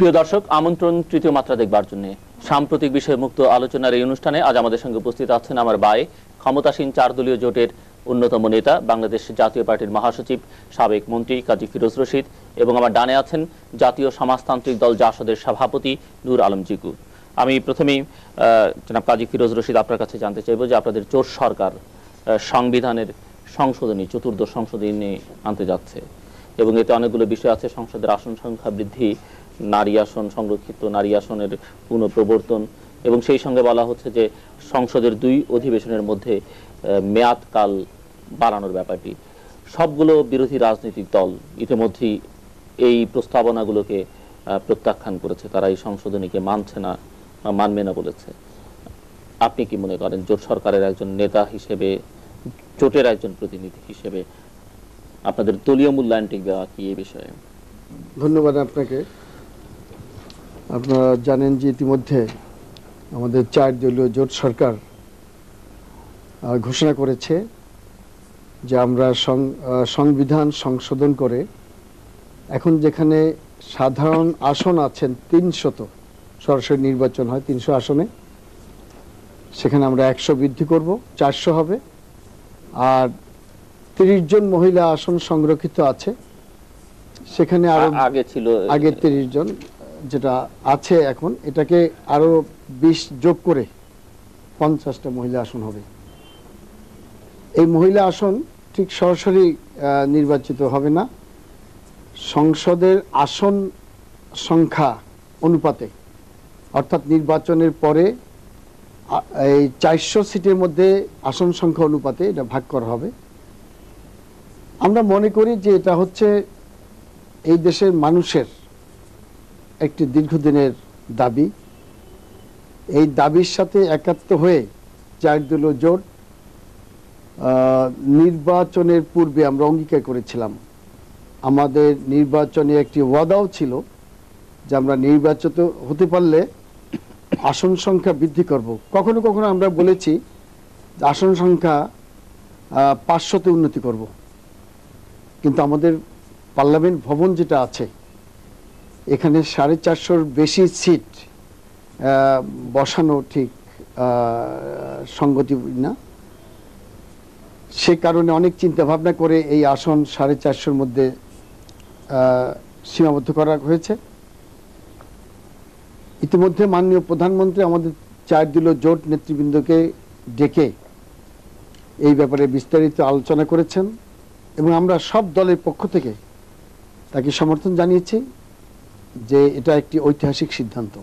প্রিয় দর্শক, আমন্ত্রণ তৃতীয় মাত্রা দেখবার জন্য সাম্প্রতিক বিষয়ে মুক্ত আলোচনার এই অনুষ্ঠানে আজ আমাদের সঙ্গে উপস্থিত আছেন আমার ভাই, ক্ষমতাসীন 4 দলীয় জোটের অন্যতম নেতা, বাংলাদেশ জাতীয় পার্টির মহাসচিব, সাবেক মন্ত্রী কাজী ফিরোজ রশিদ, এবং আমার ডানে আছেন জাতীয় সমাজতান্ত্রিক দল জাসদের সভাপতি নূর আলম জিকু। আমি প্রথমেই জনাব কাজী ফিরোজ রশিদ আপনার কাছে জানতে চাইব যে আপনাদের জোট সরকার সংবিধানের সংশোধনী, চতুর্দশ সংশোধনী আনতে যাচ্ছে এবং এতে অনেকগুলো বিষয় আছে। সংসদের আসন সংখ্যা বৃদ্ধি, নারী আসন, সংরক্ষিত নারী আসনের পুনঃপ্রবর্তন, এবং সেই সঙ্গে বলা হচ্ছে যে সংসদের 2 অধিবেশনের মধ্যে মেয়াদকাল বাড়ানোর ব্যাপারটি। সবগুলো বিরোধী রাজনৈতিক দল ইতিমধ্যেই এই প্রস্তাবনাগুলোকে প্রত্যাখ্যান করেছে, তারা এই সংশোধনীকে মানছে না, মানবে না বলেছে। আপনি কি মনে করেন জোট সরকারের একজন নেতা হিসেবে, জোটের একজন প্রতিনিধি হিসেবে আপনাদের দলীয় মূল্যায়নটি দেওয়া কি এই বিষয়ে? ধন্যবাদ আপনাকে। আপনারা জানেন যে ইতিমধ্যে আমাদের 4 দলীয় জোট সরকার ঘোষণা করেছে যে আমরা সংবিধান সংশোধন করে এখন যেখানে সাধারণ আসন আছেন 300, সরাসরি নির্বাচন হয় 300 আসনে, সেখানে আমরা 100 বৃদ্ধি করব, 400 হবে। আর 30 জন মহিলা আসন সংরক্ষিত আছে, সেখানে আগে 30 জন যেটা আছে এখন, এটাকে আরো 20 যোগ করে 50টা মহিলা আসন হবে। এই মহিলা আসন ঠিক সরাসরি নির্বাচিত হবে না, সংসদের আসন সংখ্যা অনুপাতে, অর্থাৎ নির্বাচনের পরে এই 400 সিটের মধ্যে আসন সংখ্যা অনুপাতে এটা ভাগ করা হবে। আমরা মনে করি যে এটা হচ্ছে এই দেশের মানুষের একটি দীর্ঘদিনের দাবি। এই দাবির সাথে একাত্ম হয়ে 4 দলীয় জোট নির্বাচনের পূর্বে আমরা অঙ্গীকার করেছিলাম, আমাদের নির্বাচনে একটি ওয়াদাও ছিল যে আমরা নির্বাচিত হতে পারলে আসন সংখ্যা বৃদ্ধি করব। কখনো কখনো আমরা বলেছি আসন সংখ্যা 500তে উন্নতি করব, কিন্তু আমাদের পার্লামেন্ট ভবন যেটা আছে এখানে 450-র বেশি সিট বসানো ঠিক সঙ্গতি না। সে কারণে অনেক চিন্তা ভাবনা করে এই আসন 450-র মধ্যে সীমাবদ্ধ করা হয়েছে। ইতিমধ্যে মাননীয় প্রধানমন্ত্রী আমাদের 4 দলীয় জোট নেতৃবৃন্দকে ডেকে এই ব্যাপারে বিস্তারিত আলোচনা করেছেন এবং আমরা সব দলের পক্ষ থেকে তাকে সমর্থন জানিয়েছি যে এটা একটি ঐতিহাসিক সিদ্ধান্ত।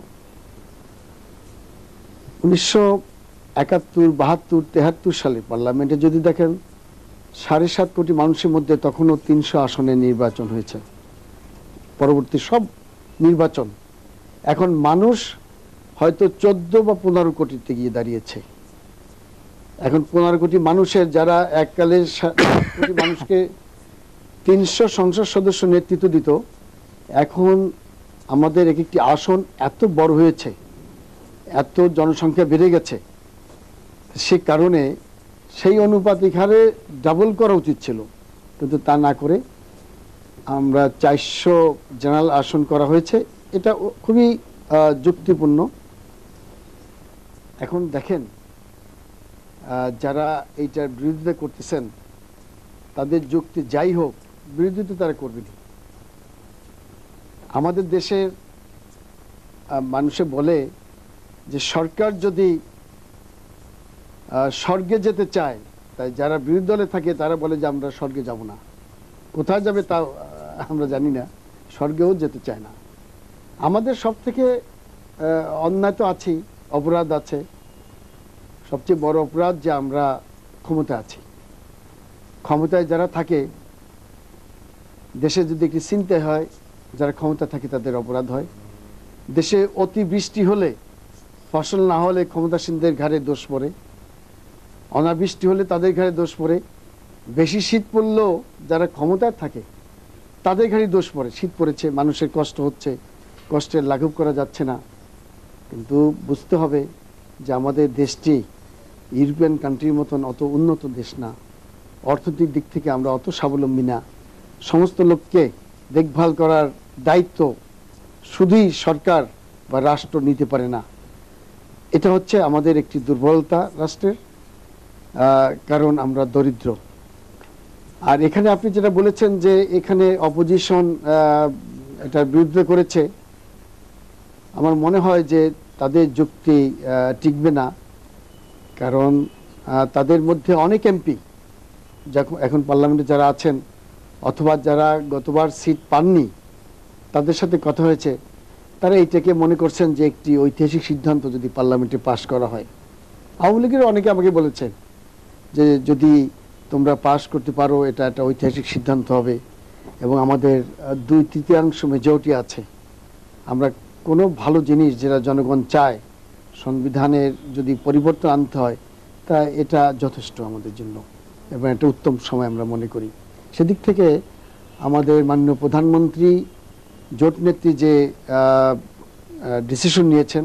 1971, 72, 73 সালে পার্লামেন্টে যদি দেখেন 7.5 কোটি মানুষের মধ্যে তখনও 300 আসনে নির্বাচন হয়েছে। পরবর্তী সব নির্বাচন এখন মানুষ হয়তো 14 বা 15 কোটিতে গিয়ে দাঁড়িয়েছে। এখন 15 কোটি মানুষের, যারা এককালে 7 কোটি মানুষকে 300 সংসদ সদস্য নেতৃত্ব দিত, এখন আমাদের একটি আসন এত বড় হয়েছে, এত জনসংখ্যা বেড়ে গেছে, সে কারণে সেই অনুপাতিক হারে ডাবল করা উচিত ছিল, কিন্তু তা না করে আমরা 400 জেনারেল আসন করা হয়েছে। এটা খুবই যুক্তিপূর্ণ। এখন দেখেন যারা এইটার বিরোধিতা করতেছেন তাদের যুক্তি যাই হোক, বিরোধিতা তারা করবেনি। আমাদের দেশের মানুষে বলে যে সরকার যদি স্বর্গে যেতে চায়, তাই যারা বিরোধী দলে থাকে তারা বলে যে আমরা স্বর্গে যাব না। কোথায় যাবে তা আমরা জানি না, স্বর্গেও যেতে চায় না। আমাদের সব থেকে অন্যায় তো আছেই, অপরাধ আছে। সবচেয়ে বড় অপরাধ যে আমরা ক্ষমতায় আছি। ক্ষমতায় যারা থাকে, দেশে যদি একটি চিন্তা হয়, যারা ক্ষমতা থাকে তাদের অপরাধ হয়। দেশে অতিবৃষ্টি হলে, ফসল না হলে ক্ষমতাসীনদের ঘাড়ে দোষ পড়ে, অনাবৃষ্টি হলে তাদের ঘাড়ে দোষ পড়ে, বেশি শীত পড়লেও যারা ক্ষমতায় থাকে তাদের ঘাড়ে দোষ পড়ে। শীত পড়েছে, মানুষের কষ্ট হচ্ছে, কষ্টের লাঘব করা যাচ্ছে না। কিন্তু বুঝতে হবে যে আমাদের দেশটি ইউরোপিয়ান কান্ট্রির মতন অত উন্নত দেশ না, অর্থনৈতিক দিক থেকে আমরা অত স্বাবলম্বী না। সমস্ত লোককে দেখভাল করার দায়িত্ব শুধুই সরকার বা রাষ্ট্র নিতে পারে না। এটা হচ্ছে আমাদের একটি দুর্বলতা রাষ্ট্রের, কারণ আমরা দরিদ্র। আর এখানে আপনি যেটা বলেছেন যে এখানে অপোজিশন এটার বিরুদ্ধে করেছে, আমার মনে হয় যে তাদের যুক্তি টিকবে না, কারণ তাদের মধ্যে অনেক এমপি এখন পার্লামেন্টে যারা আছেন অথবা যারা গতবার সিট পাননি, তাদের সাথে কথা হয়েছে, তারা এইটাকে মনে করছেন যে একটি ঐতিহাসিক সিদ্ধান্ত যদি পার্লামেন্টে পাশ করা হয়। আওয়ামী লীগের অনেকে আমাকে বলেছেন যে যদি তোমরা পাশ করতে পারো এটা একটা ঐতিহাসিক সিদ্ধান্ত হবে এবং আমাদের 2/3 মেজরিটি আছে। আমরা কোনো ভালো জিনিস যেটা জনগণ চায়, সংবিধানের যদি পরিবর্তন আনতে হয়, তা এটা যথেষ্ট আমাদের জন্য এবং একটা উত্তম সময় আমরা মনে করি। সেদিক থেকে আমাদের মাননীয় প্রধানমন্ত্রী জোট নেত্রী যে ডিসিশন নিয়েছেন,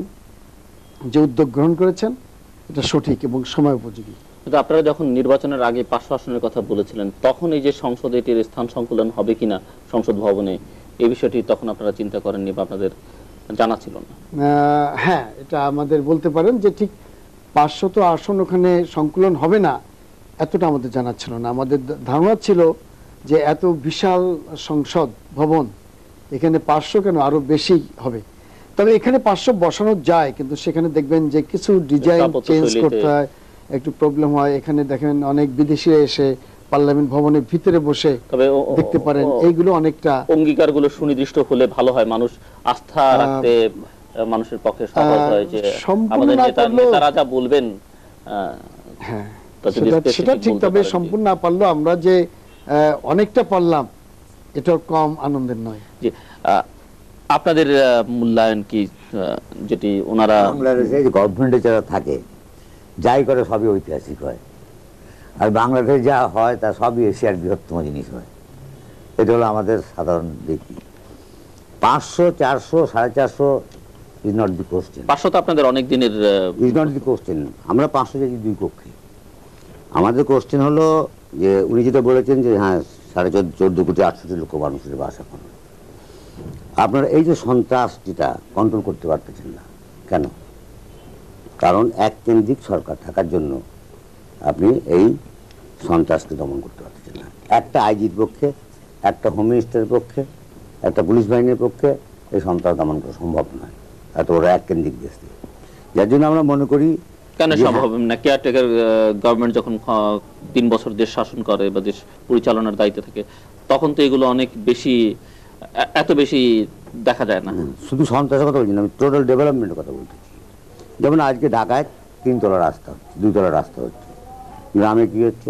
যে উদ্যোগ গ্রহণ করেছেন, এটা সঠিক এবং সময় উপযোগী। কিন্তু আপনারা যখন নির্বাচনের আগে 500 আসনের কথা বলেছিলেন, তখন এই যে সংসদে এটির স্থান সংকুলন হবে কিনা সংসদ ভবনে, এই বিষয়টি তখন আপনারা চিন্তা করেননি বা আপনাদের জানা ছিল না? হ্যাঁ, এটা আমাদের বলতে পারেন যে ঠিক 500 আসন ওখানে সংকুলন হবে না, এতটা আমাদের জানা ছিল না। আমাদের ধারণা ছিল যে এত বিশাল সংসদ ভবন, এখানে 500 কেন, আরো বেশি হবে। তবে এখানে 500 বসানো যায়, কিন্তু সেখানে দেখবেন যে কিছু ডিজাইন চেঞ্জ করতে হয়, একটু প্রবলেম হয়। এখানে দেখেন অনেক বিদেশিরা এসে পার্লামেন্ট ভবনের ভিতরে বসে দেখতে পারেন, এইগুলো অনেকটা অঙ্গীকারগুলো সুনির্দিষ্ট হলে ভালো হয়, মানুষ আস্থা রাখতে মানুষের পক্ষে সহজ হয় যে আমাদের নেতারা যা বলবেন। হ্যাঁ, সেটা ঠিক। তবে সম্পূর্ণ না পারলেও আমরা যে অনেকটা পারলাম, এটা কম আনন্দের নয়। জি, আপনাদের মূল্যায়ন কি, যেটি ওনারা বাংলাদেশে গভর্নমেন্টে যারা থাকে যাই করে সবই ঐতিহাসিক হয়, আর বাংলাদেশে যা হয় তা সবই এশিয়ার বৃহত্তম জিনিস হয়। এটা হলো আমাদের সাধারণ রীতি। 500, 400, 450 ইজ নট দি কোশ্চেন। 500 তো আপনাদের অনেক দিনের ইজ নট দি কোশ্চেন। আমরা 500 যাচ্ছি 2 কক্ষে। আমাদের কোশ্চেন হলো যে উনি যেটা বলেছেন যে হ্যাঁ 14,68,00,000 মানুষের বাস এখন। আপনারা এই যে সন্ত্রাস যেটা কন্ট্রোল করতে পারতেছেন না কেন? কারণ এককেন্দ্রিক সরকার থাকার জন্য আপনি এই সন্ত্রাসকে দমন করতে পারতেছেন না। একটা আইজির পক্ষে, একটা হোম মিনিস্টারের পক্ষে, একটা পুলিশ বাহিনীর পক্ষে এই সন্ত্রাস দমন করা সম্ভব নয়, এত ওরা এককেন্দ্রিক দেশ। যার জন্য আমরা মনে করি কেন সম্ভব না? কেয়ারটেকার গভর্নমেন্ট যখন 3 বছর দেশ শাসন করে বা দেশ পরিচালনার দায়িত্বে থাকে, তখন তো এগুলো অনেক বেশি, এত বেশি দেখা যায় না। শুধু সন্ত্রাসের কথা বলছি না, আমি টোটাল ডেভেলপমেন্টের কথা বলতেছি। যেমন আজকে ঢাকায় 3 তলা রাস্তা হচ্ছে, 2 তলা রাস্তা হচ্ছে। গ্রামে কি হচ্ছে?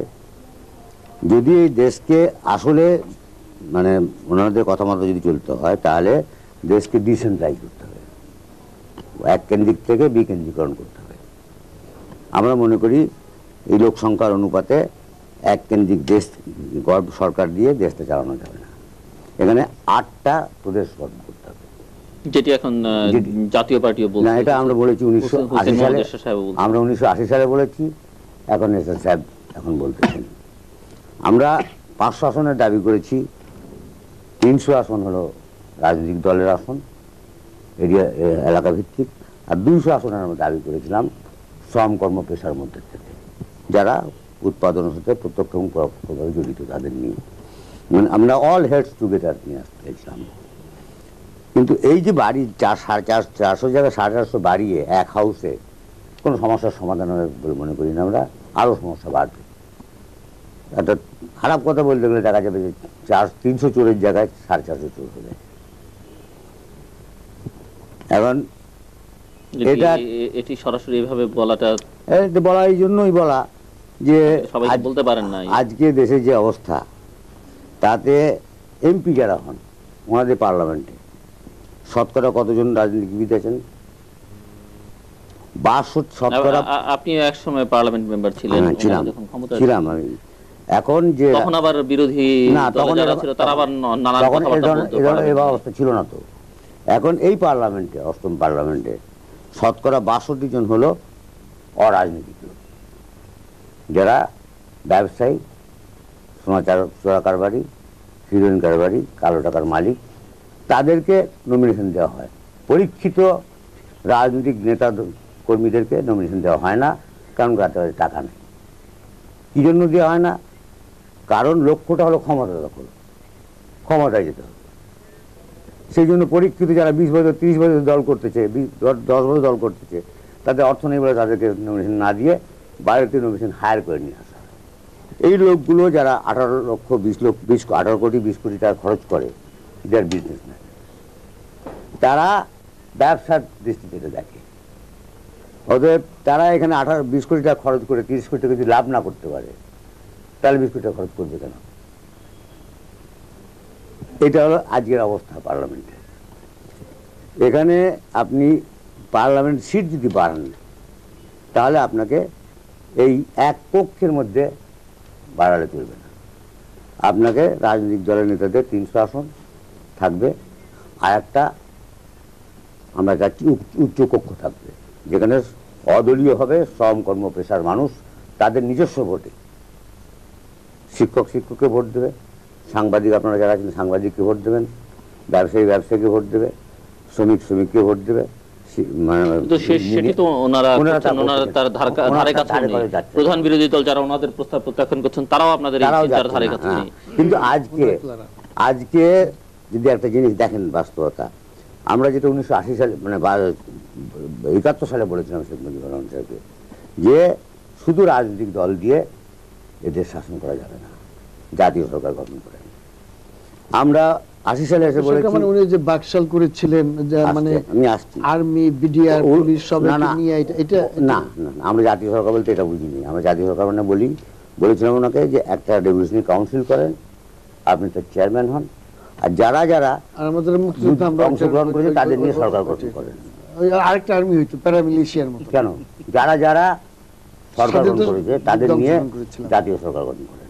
যদি এই দেশকে আসলে মানে ওনাদের কথা মতো যদি চলতে হয়, তাহলে দেশকে ডিসেন্ট্রালাইজ করতে হবে, এককেন্দ্রিক থেকে বিকেন্দ্রীকরণ করতে হবে। আমরা মনে করি এই লোক সংখ্যার অনুপাতে এককেন্দ্রিক দেশ সরকার দিয়ে দেশটা চালানো যাবে না। এখানে 8টা প্রদেশ গঠন করতে হবে, যেটি এখন জাতীয় পার্টিও বলছে। না, এটা আমরা বলেছি 1980 সালে, আমরা 1980 সালে বলেছি, এখন এসএস সাহেব এখন বলতেছেন। আমরা 500 আসনের দাবি করেছি, 300 আসন হলো রাজনৈতিক দলের আসন, এরিয়া এলাকা ভিত্তিক, আর 200 আসনের আমরা দাবি করেছিলাম শ্রম কর্ম পেশার মধ্যে থেকে, যারা উৎপাদনের সাথে প্রত্যক্ষ এবং পরোক্ষভাবে জড়িত, তাদের নিয়ে মানে আমরা অল হেডস টুগেদার নিয়ে আসতে চাইছিলাম। কিন্তু এই যে বাড়ি 400 জায়গায় 450 বাড়িয়ে এক হাউসে কোনো সমস্যার সমাধান হবে বলে মনে করি না আমরা, আরও সমস্যা বাড়বে। একটা খারাপ কথা বলতে গেলে দেখা যাবে যে 300 চোরের জায়গায় 450 চোর হয়ে যায়। এখন এটা এটি সরাসরি এভাবে বলাটা, বলা এই জন্যই বলা যে সবাই বলতে পারেন না। আজকে দেশের যে অবস্থা, তাতে এমপি যারা হন ওনাদের পার্লামেন্টে শতকরা কতজন রাজনীতিবিদ আছেন? 62 শতকরা। আপনি এক সময় পার্লামেন্ট মেম্বার ছিলেন। ছিলাম আমি। এখন যে তখন আবার বিরোধী দলে যারা ছিল তারা আবার নানা কথাবার্তা বলতো, এই অবস্থা ছিল না তো। এখন এই পার্লামেন্টে, 8ম পার্লামেন্টে শতকরা 62 জন হলো অরাজনৈতিক লোক, যারা ব্যবসায়ী, সোনা চোরা কারবারি, হিরোইন কারবারি, কালো টাকার মালিক, তাদেরকে নমিনেশন দেওয়া হয়। পরীক্ষিত রাজনৈতিক নেতা কর্মীদেরকে নমিনেশন দেওয়া হয় না, কারণ তাদের টাকা নেই। কি জন্য দেওয়া হয় না? কারণ লক্ষ্যটা হলো ক্ষমতা দখল, ক্ষমতায় যেতে হবে। সেই জন্য পরীক্ষিত যারা 20 বছর 30 বছর দল করতেছে, 10 বছর দল করতেছে, তাদের অর্থ নেই বলে তাদেরকে নমিনেশন না দিয়ে বাইরেতে নমিনেশন হায়ার করে নিয়ে আসা হয়। এই লোকগুলো যারা 18 কোটি 20 কোটি টাকা খরচ করে, যার বিজনেসম্যান, তারা ব্যবসার দৃষ্টি থেকে দেখে। অতএব তারা এখানে 20 কোটি টাকা খরচ করে 30 কোটি টাকা যদি লাভ না করতে পারে, তাহলে 20 কোটি টাকা খরচ করবে কেন? এটা হলো আজকের অবস্থা পার্লামেন্টে। এখানে আপনি পার্লামেন্ট সিট যদি বাড়ান, তাহলে আপনাকে এই এক কক্ষের মধ্যে বাড়ালে চলবে না। আপনাকে রাজনৈতিক দলের নেতাদের 300 আসন থাকবে, আর একটা আমরা চাচ্ছি উচ্চ কক্ষ থাকবে, যেখানে অদলীয় হবে, শ্রম কর্ম পেশার মানুষ তাদের নিজস্ব ভোটে শিক্ষককে ভোট দেবে, সাংবাদিক আপনারা যারা আছেন সাংবাদিককে ভোট দেবেন, ব্যবসায়ীকে ভোট দেবে, শ্রমিককে ভোট দেবে। প্রধান বিরোধী দল যারা ওনাদের প্রস্তাব প্রত্যাখ্যান করছেন, তারাও আপনাদের ধারে কাছে নেই। কিন্তু আজকে যদি একটা জিনিস দেখেন, বাস্তবতা, আমরা যেটা 1980 সালে মানে 71 সালে বলেছিলাম শেখ মুজিবুর রহমান সাহেবকে, যে শুধু রাজনৈতিক দল দিয়ে এদের শাসন করা যাবে না, জাতীয় সরকার গঠন করে। আমরা 80 সালে এসে বলেছি, মানে উনি যে বাকশাল করেছিলেন, মানে আমি আসছি, আর্মি, বিডিআর, পুলিশ সবাইকে নিয়ে, এটা না, আমরা জাতীয় সরকার বলতে এটা বুঝিনি। আমরা জাতীয় সরকার মানে বলেছিলাম ওনাকে যে একটা রেভলিউশনারি কাউন্সিল করেন, আপনি তার চেয়ারম্যান হন, আর যারা আমাদের মুক্তিযুদ্ধে আমরা অংশগ্রহণ করেছে তাদের নিয়ে সরকার গঠন করেন। আরেকটা আর্মি হইতো, প্যারামিলিশিয়ার মতো। কেন? যারা সরকার গঠন করেছে তাদের নিয়ে জাতীয় সরকার গঠন করেন।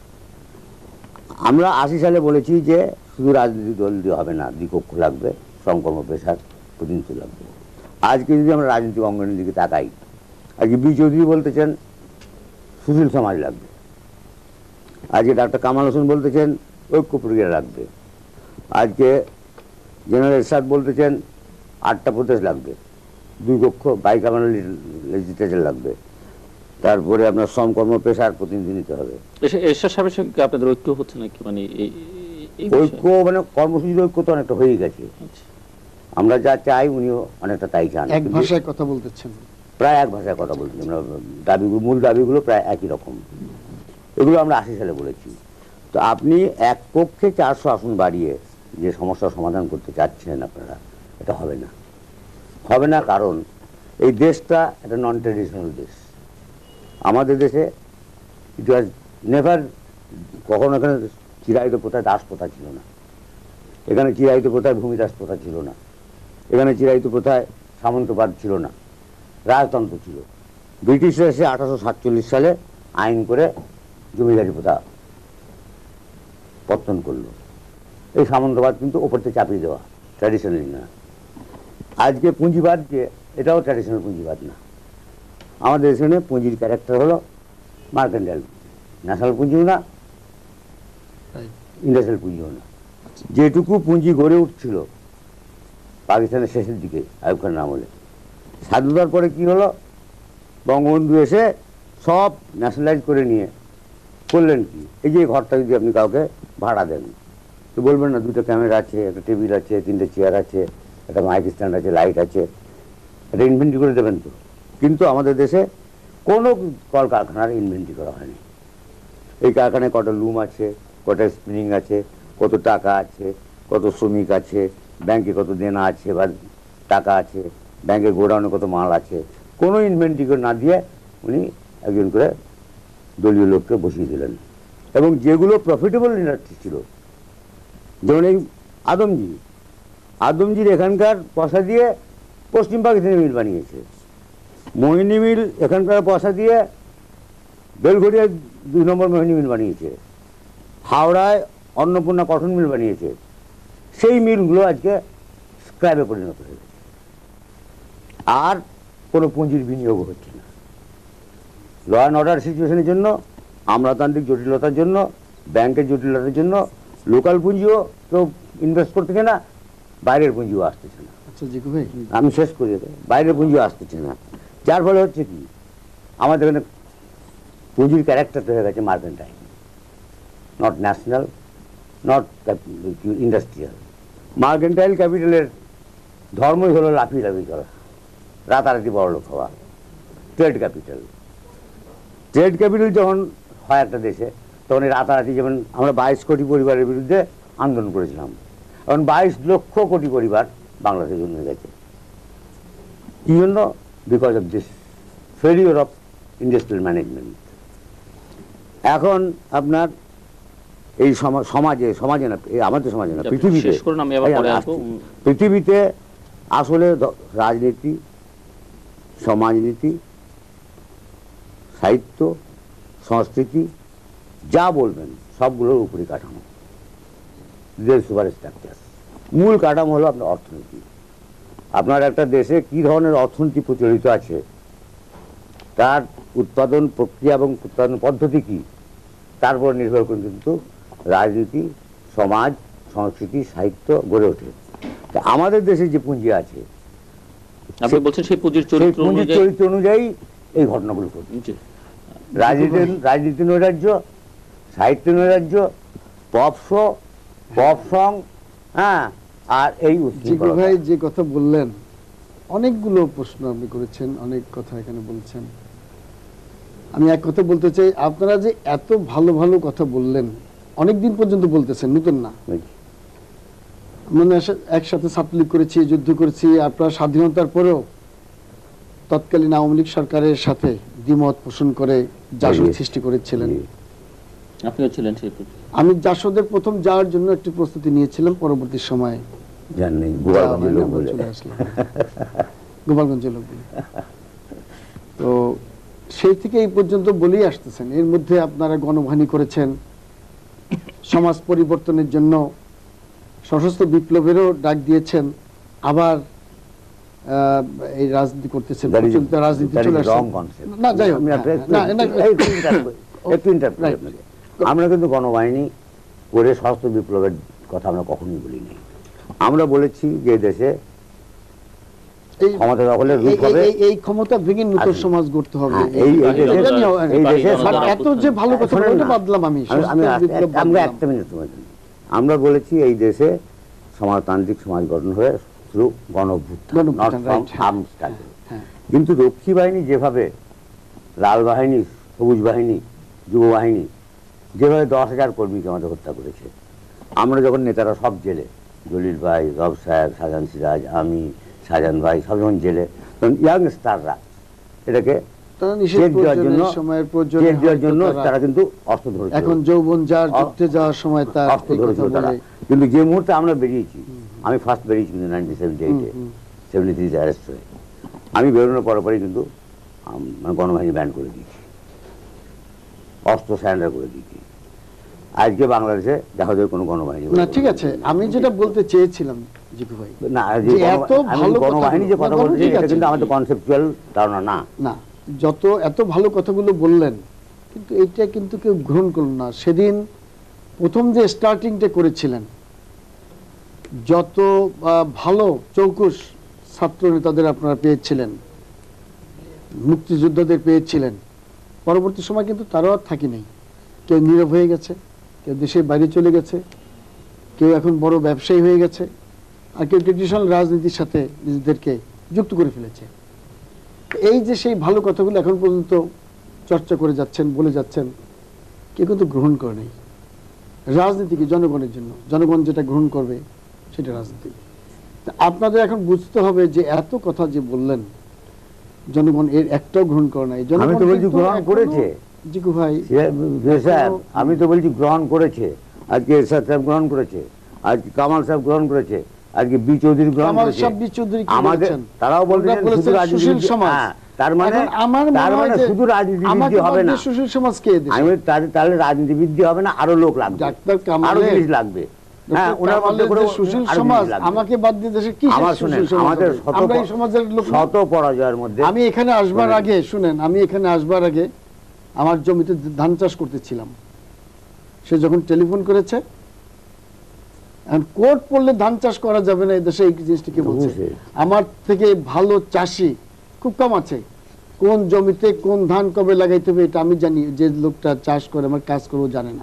আমরা 80 সালে বলেছি যে শুধু রাজনৈতিক দল দিয়ে হবে না, দ্বিকক্ষ লাগবে, শ্রমকর্ম পেশার প্রতিনিধিত্ব লাগবে। আজকে যদি আমরা রাজনৈতিক অঙ্গনের দিকে তাকাই, আজকে বি চৌধুরী বলতেছেন সুশীল সমাজ লাগবে, আজকে ডাক্তার কামাল হোসেন বলতেছেন ঐক্য প্রক্রিয়া লাগবে, আজকে জেনারেল এরশাদ বলতেছেন 8টা প্রদেশ লাগবে, 2 কক্ষ বাইকামানাল লেজিসলেচার লাগবে, তারপরে আপনার শ্রমকর্ম পেশার প্রতিনিধি নিতে হবে। এরশাদ সাহেবের সঙ্গে আপনাদের ঐক্য হচ্ছে নাকি? মানে ঐক্য মানে কর্মসূচির ঐক্য তো অনেকটা হয়ে গেছে। আমরা যা চাই উনিও অনেকটা তাই চান। এক ভাষায় কথা বলতেছেন, প্রায় এক ভাষায় কথা বলছি আমরা। মূল দাবিগুলো প্রায় একই রকম। এগুলো আমরা 80 সালে বলেছি। তো আপনি এক পক্ষে 400 আসন বাড়িয়ে যে সমস্যার সমাধান করতে চাচ্ছেন আপনারা, এটা হবে না। কারণ এই দেশটা একটা নন ট্রেডিশনাল দেশ। আমাদের দেশে ইট ওয়াজ নেভার, কখনো এখানে চিরায়িত প্রথায় দাস প্রথা ছিল না, এখানে চিরায়িত প্রথায় ভূমিদাস প্রথা ছিল না, এখানে চিরায়িত প্রথায় সামন্তবাদ ছিল না, রাজতন্ত্র ছিল। ব্রিটিশরা এসে 1847 সালে আইন করে জমিদারি প্রথা পত্তন করলো। এই সামন্তবাদ কিন্তু ওপরতে চাপিয়ে দেওয়া, ট্র্যাডিশনালি না। আজকে পুঁজিবাদ, যে এটাও ট্র্যাডিশনাল পুঁজিবাদ না। আমাদের এখানে পুঁজির ক্যারেক্টার হলো মার্কেন্টাইল, ন্যাশনাল পুঁজিও না, ইন্ডাস্ট্রিয়াল পুঁজিও না। যেটুকু পুঁজি গড়ে উঠছিল পাকিস্তানের শেষের দিকে আইয়ুব খানের আমলে, স্বাধীনতার পরে কি হলো, বঙ্গবন্ধু এসে সব ন্যাশনালাইজ করে নিয়ে করলেন কি, এই যে ঘরটা যদি আপনি কাউকে ভাড়া দেন, তো বলবেন না 2টা ক্যামেরা আছে, একটা টেবিল আছে, 3টে চেয়ার আছে, একটা মাইক স্ট্যান্ড আছে, লাইট আছে, এটা ইনভেন্টরি করে দেবেন তো। কিন্তু আমাদের দেশে কোনো কলকারখানার ইনভেন্টরি করা হয়নি। এই কারখানায় কত লুম আছে, কত স্পিনিং আছে, কত টাকা আছে, কত শ্রমিক আছে, ব্যাংকে কত দেনা আছে বা টাকা আছে, ব্যাংকের গোডাউনে কত মাল আছে, কোনো ইনভেন্টরি করে না দিয়ে উনি একজন করে দলীয় লোককে বসিয়ে দিলেন। এবং যেগুলো প্রফিটেবল ইন্ডাস্ট্রি ছিল, যেমন এই আদমজির এখানকার পয়সা দিয়ে পশ্চিম পাকিস্তানি মিল বানিয়েছে, মোহিনী মিল এখানকার পয়সা দিয়ে বেলঘড়িয়ায় 2 নম্বর মোহিনী মিল বানিয়েছে, হাওড়ায় অন্নপূর্ণা কটন মিল বানিয়েছে। সেই মিলগুলো আজকে স্ক্র্যাপে পরিণত হয়ে গেছে, আর কোনো পুঁজির বিনিয়োগ হচ্ছে না। ল অ্যান্ড অর্ডার সিচুয়েশনের জন্য, আমলাতান্ত্রিক জটিলতার জন্য, ব্যাংকের জটিলতার জন্য লোকাল পুঁজিও কেউ ইনভেস্ট করতেছে না, বাইরের পুঁজিও আসতেছে না। আচ্ছা জিকু ভাই, আমি শেষ করি, বাইরের পুঁজিও আসতেছে না, যার ফলে হচ্ছে কি আমাদের এখানে পুঁজির ক্যারেক্টারটা হয়ে গেছে mercantile, not national, not industrial. Mercantile ক্যাপিটালের ধর্মই হলো লাফিয়ে করা, রাতারাতি বড়লোক হওয়া। ট্রেড ক্যাপিটাল, ট্রেড ক্যাপিটাল যখন হয় একটা দেশে, তখন এই রাতারাতি, যেমন আমরা 22 কোটি পরিবারের বিরুদ্ধে আন্দোলন করেছিলাম, এখন 22 লক্ষ কোটি পরিবার বাংলাদেশে জন্মে গেছে। কি জন্য? Because of this failure of industrial management. এখন আপনার এই সমাজে না, আমাদের সমাজে না, পৃথিবীতে আসলে রাজনীতি, সমাজনীতি, সাহিত্য, সংস্কৃতি যা বলবেন সবগুলোর উপরই কাঠামো, সুপার স্ট্রাকচার। মূল কাঠামো হলো আপনার অর্থনীতি। আপনার একটা দেশে কি ধরনের অর্থনীতি প্রচলিত আছে, তার উৎপাদন প্রক্রিয়া এবং উৎপাদন পদ্ধতি কি, তার উপর নির্ভর করে কিন্তু রাজনীতি, সমাজ, সংস্কৃতি, সাহিত্য গড়ে ওঠে। তা আমাদের দেশে যে পুঁজি আছে, আপনি বলছেন সেই পুঁজির চরিত্র অনুযায়ী এই ঘটনাগুলো ঘটছে। রাজনীতি নৈরাজ্য, সাহিত্য নৈরাজ্য, পপ শো, পপ সং, হ্যাঁ, আর এই জিকু ভাই যে কথা বললেন, অনেকগুলো প্রশ্ন আপনি করেছেন, অনেক কথা এখানে বলছেন। আমি এক কথা বলতে চাই, আপনারা যে এত ভালো ভালো কথা বললেন, অনেকদিন পর্যন্ত বলতেছেন, নতুন না। মানে একসাথে ছাত্রলীগ করেছি, যুদ্ধ করেছি, আপনারা স্বাধীনতার পরেও তৎকালীন আওয়ামী লীগ সরকারের সাথে দ্বিমত পোষণ করে জাসদ সৃষ্টি করেছিলেন। আপনিও ছিলেন সেই। আমি জাসদের প্রথম যাওয়ার জন্য একটি প্রস্তুতি নিয়েছিলাম, পরবর্তী সময়ে গোপালগঞ্জের লোক। তো সেই থেকে এই পর্যন্ত বলেই আসতেছেন। এর মধ্যে আপনারা গণহানি করেছেন, সমাজ পরিবর্তনের জন্য সশস্ত্র বিপ্লবেরও ডাক দিয়েছেন, আবার এই রাজনীতি করতেছেন, রাজনীতি চলে আসছে না। যাই হোক, আমরা কিন্তু গণবাহিনী করে সশস্ত্র বিপ্লবের কথা আমরা কখনোই বলিনি। আমরা বলেছি যে দেশে ক্ষমতা দখলের রূপ হবে, এই ক্ষমতা ভেঙে নতুন সমাজ গড়তে হবে। এত যে ভালো কথা বাদলাম আমি, আমরা একটা মিনিট সময়, আমরা বলেছি এই দেশে সমাজতান্ত্রিক সমাজ গঠন হয়ে থ্রু গণঅভ্যুত্থান। কিন্তু রক্ষী বাহিনী যেভাবে, লাল বাহিনী, সবুজ বাহিনী, যুব বাহিনী যেভাবে 10,000 কর্মীকে আমাদের হত্যা করেছে, আমরা যখন নেতারা সব জেলে, জলিল ভাই, রব সাহেব, শাহজাহান সিরাজ, আমি, শাহজাহান ভাই সব যখন জেলে, তখন ইয়াং স্টাররা এটাকে তারা কিন্তু অস্ত্র ধরেছে। এখন যৌবন যার যুদ্ধে যাওয়ার সময় তার অস্ত্র ধরেছিল তারা। কিন্তু যে মুহূর্তে আমরা বেরিয়েছি, আমি ফার্স্ট বেরিয়েছি কিন্তু 1978-এ, 73 অ্যারেস্ট হয়ে, আমি বেরোনোর পরপরই কিন্তু গণবাহিনী ব্যান করে দিয়েছি, অস্ত্র স্যারেন্ডার করে দিয়েছি। আজকে বাংলাদেশে দেখা যায় কোনো গণবাহিনী না। ঠিক আছে, আমি যেটা বলতে চেয়েছিলাম জিকু ভাই, না গণবাহিনী যে কথা বলছি এটা কিন্তু আমাদের কনসেপচুয়াল ধারণা না। না, যত এত ভালো কথাগুলো বললেন, কিন্তু এইটা কিন্তু কেউ গ্রহণ করল না। সেদিন প্রথম যে স্টার্টিংটা করেছিলেন, যত ভালো চৌকুশ ছাত্র নেতাদের আপনারা পেয়েছিলেন, মুক্তিযোদ্ধাদের পেয়েছিলেন, পরবর্তী সময় কিন্তু তারাও আর থাকি নেই। কেউ নীরব হয়ে গেছে, কেউ দেশের বাইরে চলে গেছে, কেউ এখন বড় ব্যবসায়ী হয়ে গেছে, আর কেউ ট্রেডিশনাল রাজনীতির সাথে নিজেদেরকে যুক্ত করে ফেলেছে। এই যে সেই ভালো কথাগুলো এখন পর্যন্ত চর্চা করে যাচ্ছেন, বলে যাচ্ছেন, কেউ কিন্তু গ্রহণ করে নেই। রাজনীতি কি জনগণের জন্য, জনগণ যেটা গ্রহণ করবে সেটা রাজনীতি। আপনাদের এখন বুঝতে হবে যে এত কথা যে বললেন, জনগণ এর একটাও গ্রহণ করে নাই। আমি তো বলছি গ্রহণ করেছে জিকু ভাই, আমি তো বলছি গ্রহণ করেছে। আজকে এরশাদ সাহেব গ্রহণ করেছে, আজকে কামাল সাহেব গ্রহণ করেছে, আজকে বি চৌধুরী গ্রহণ করেছে, আমাদের তারাও বলছেন শুধু রাজনীতি সমাজ। তার মানে শুধু রাজনীতিবিদ হবে না, সুশীল সমাজ কে দেবে? আমি তাহলে রাজনীতিবিদ হবে না, আরো লোক লাগবে, ডাক্তার কামাল লাগবে। হ্যাঁ, ওনার মধ্যে করে সুশীল সমাজ আমাকে বাদ দিয়ে দেশে কি সুশীল সমাজ? আমাদের আমরা এই সমাজের লোক শত পরাজয়ের মধ্যে। আমি এখানে আসবার আগে শুনেন, আমি এখানে আসবার আগে আমার জমিতে ধান চাষ করতেছিলাম। সে যখন টেলিফোন করেছে, কোর্ট পড়লে ধান চাষ করা যাবে না, এই দেশে এই জিনিসটা কি বলছে? অবশ্যই। আমার থেকে ভালো চাষি খুব কম আছে। কোন জমিতে কোন ধান কবে লাগাইতে হবে এটা আমি জানি, যে লোকটা চাষ করে আমার কাজ করে ও জানে না।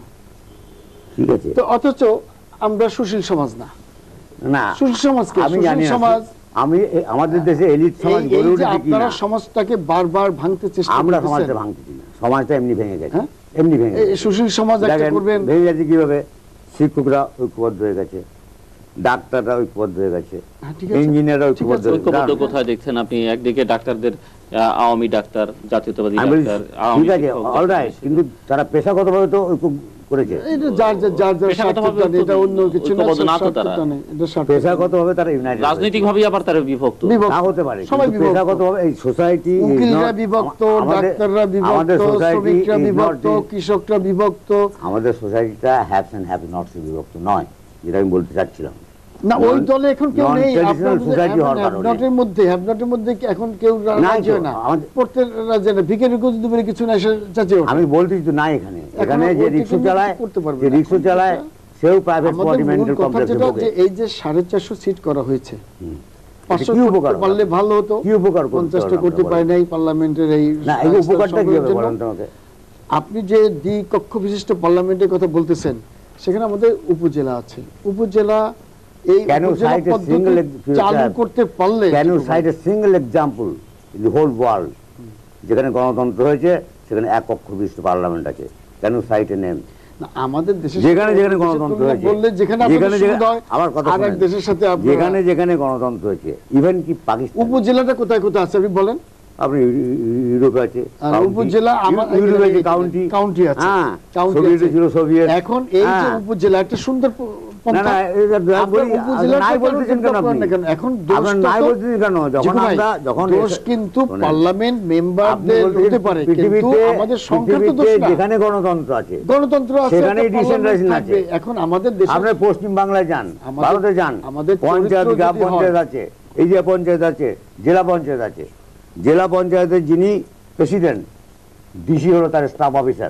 ঠিক আছে, তো অথচ আমরা সুশীল সমাজ না। না সুশীল সমাজ কি? আমি সুশীল জানি না। সমাজ আমাদের দেশে এলিট সমাজ এই গড়ে যে উঠেছে আপনারা কিনা, সমাজটাকে বারবার ভাঙতে চেষ্টা আমরা করতেছেন। সমাজটা ভাঙতেছি না, সমাজটা এমনি ভেঙে গেছে, হ্যাঁ? এমনি ভেঙে এই গেছে। সুশীল সমাজ একটা দেখেন, করবেন। ভেঙে গেছে কিভাবে? শিক্ষকরা ঐক্যবদ্ধ হয়ে গেছে, ডাক্তাররা ঐক্যবদ্ধ হয়ে গেছে, হ্যাঁ, ঠিক আছে। ইঞ্জিনিয়াররা ঠিক ঐক্যবদ্ধ আছে, হয়ে ঐক্যবদ্ধ গেছে। কোথায় দেখছেন আপনি? একদিকে ডাক্তারদের আওয়ামী ডাক্তার, জাতীয়তাবাদী আমি বলছি, ডাক্তার, আওয়ামী ঠিক আছে, শিক্ষক, অলরাইট, কিন্তু তারা পেশাগতভাবে তো ঐক্য করেছে। এটা যার পেশাগতভাবে স্বার্থটা নেই, এটা অন্য কিছু না, ঐক্যবদ্ধ না তো তারা। স্বার্থটা নেই, এটা স্বার্থ। পেশাগতভাবে তারা ইউনাইটেড, রাজনৈতিকভাবে আবার তারা বিভক্ত। তা হতে পারে, সবাই কিন্তু বিভক্ত। পেশাগতভাবে এই সোসাইটি, উকিলরা বিভক্ত, ডাক্তাররা বিভক্ত, শ্রমিকরা বিভক্ত, কৃষকরা বিভক্ত। আমাদের সোসাইটিটা হ্যাভস এন্ড হ্যাভ নটস বিভক্ত নয়, যেটা আমি বলতে চাচ্ছিলাম। না, ওই দলে এখন কেউ নেই। Non-traditional society হওয়ার কারণে। হ্যাবনটের মধ্যে কি এখন কেউ নাই রাজি তো, হয় না? আমাদের- পড়তে রাজি হয় না। ভিখারি যদি দুপুরে কিছু না এসে চাচে ওঠে। আমি বলতেছি তো নাই এখানে, এখানে ওই যে থেকে রিক্সা উন্নতি চালায়, করতে পারবে যে না। রিক্সা চালায় সেও প্রাইভেট আমাদের প্রপার্টি মূল মেন্টাল কথা কমপ্লেক্সে যেটা ভোগে। যে এই যে 450 সিট করা হয়েছে, হুম। 500 কি উপকার করতে পারলে ভালো হতো। কি উপকার করতে 50টা পারলাম করতে আমরা? পারে নাই পার্লামেন্টের এই না, এই উপকারটা কি হবে সংগ্রহের জন্য। বলেন তোমাকে? আপনি যে দ্বিকক্ষ বিশিষ্ট পার্লামেন্টের কথা বলতেছেন, সেখানে আমাদের উপজেলা আছে। উপজেলা এই Can you উপজেলা cite a পদ্ধতি single চালু করতে পারলে Can you cite a single example in the whole world যেখানে গণতন্ত্র হয়েছে, সেখানে এক কক্ষ বিশিষ্ট পার্লামেন্ট আছে? Can you cite a name? না, আমাদের দেশে যেখানে যেখানে গণতন্ত্র হয়েছে, বললে যেখানে যেখানে সুবিধা হয়, আমার কথা আর এক শুনেন, দেশের সাথে আপনারা- যেখানে যেখানে গণতন্ত্র হয়েছে, ইভেন কি পাকিস্তান, উপজেলাটা কোথায় কোথায় আছে আপনি বলেন? আপনি ইউরোপে আছে আর county, উপজেলা আমার ইউরোপে আছে কাউন্টি, কাউন্টি আছে, হ্যাঁ, কাউন্টি সোভিয়েতে আছে। ছিল সোভিয়েত। এখন এই যে হ্যাঁ। উপজেলা একটা সুন্দর না পন্থা। না, এটা আপনার বলি, উপজেলাটা নাই কেন বলতেছেন কেন করেন আপনি? না কেন? এখন আপনার দোষটা নাই তো- বলতেছেন কেন? যখন জিকু ভাই, আমরা যখন দোষ কিন্তু শোনেন, পার্লামেন্ট আপনি মেম্বারদের বলতেছেন হতে পারে, কিন্তু পৃথিবীতে, আমাদের সংখ্যার তো দোষ পৃথিবীতে না। যেখানে গণতন্ত্র আছে, গণতন্ত্র আছে, সেখানেই একটা পার্লামেন্ট decentralization থাকবে। আছে। এখন আমাদের দেশে আপনার পশ্চিম বাংলায় যান, আমাদের- ভারতে যান, আমাদের পঞ্চায়েত, চরিত্র গ্রাম যদি হয়- পঞ্চায়েত আছে, এরিয়া পঞ্চায়েত আছে, জেলা পঞ্চায়েত আছে। জেলা পঞ্চায়েতের যিনি প্রেসিডেন্ট, ডিসি হলো তার স্টাফ অফিসার।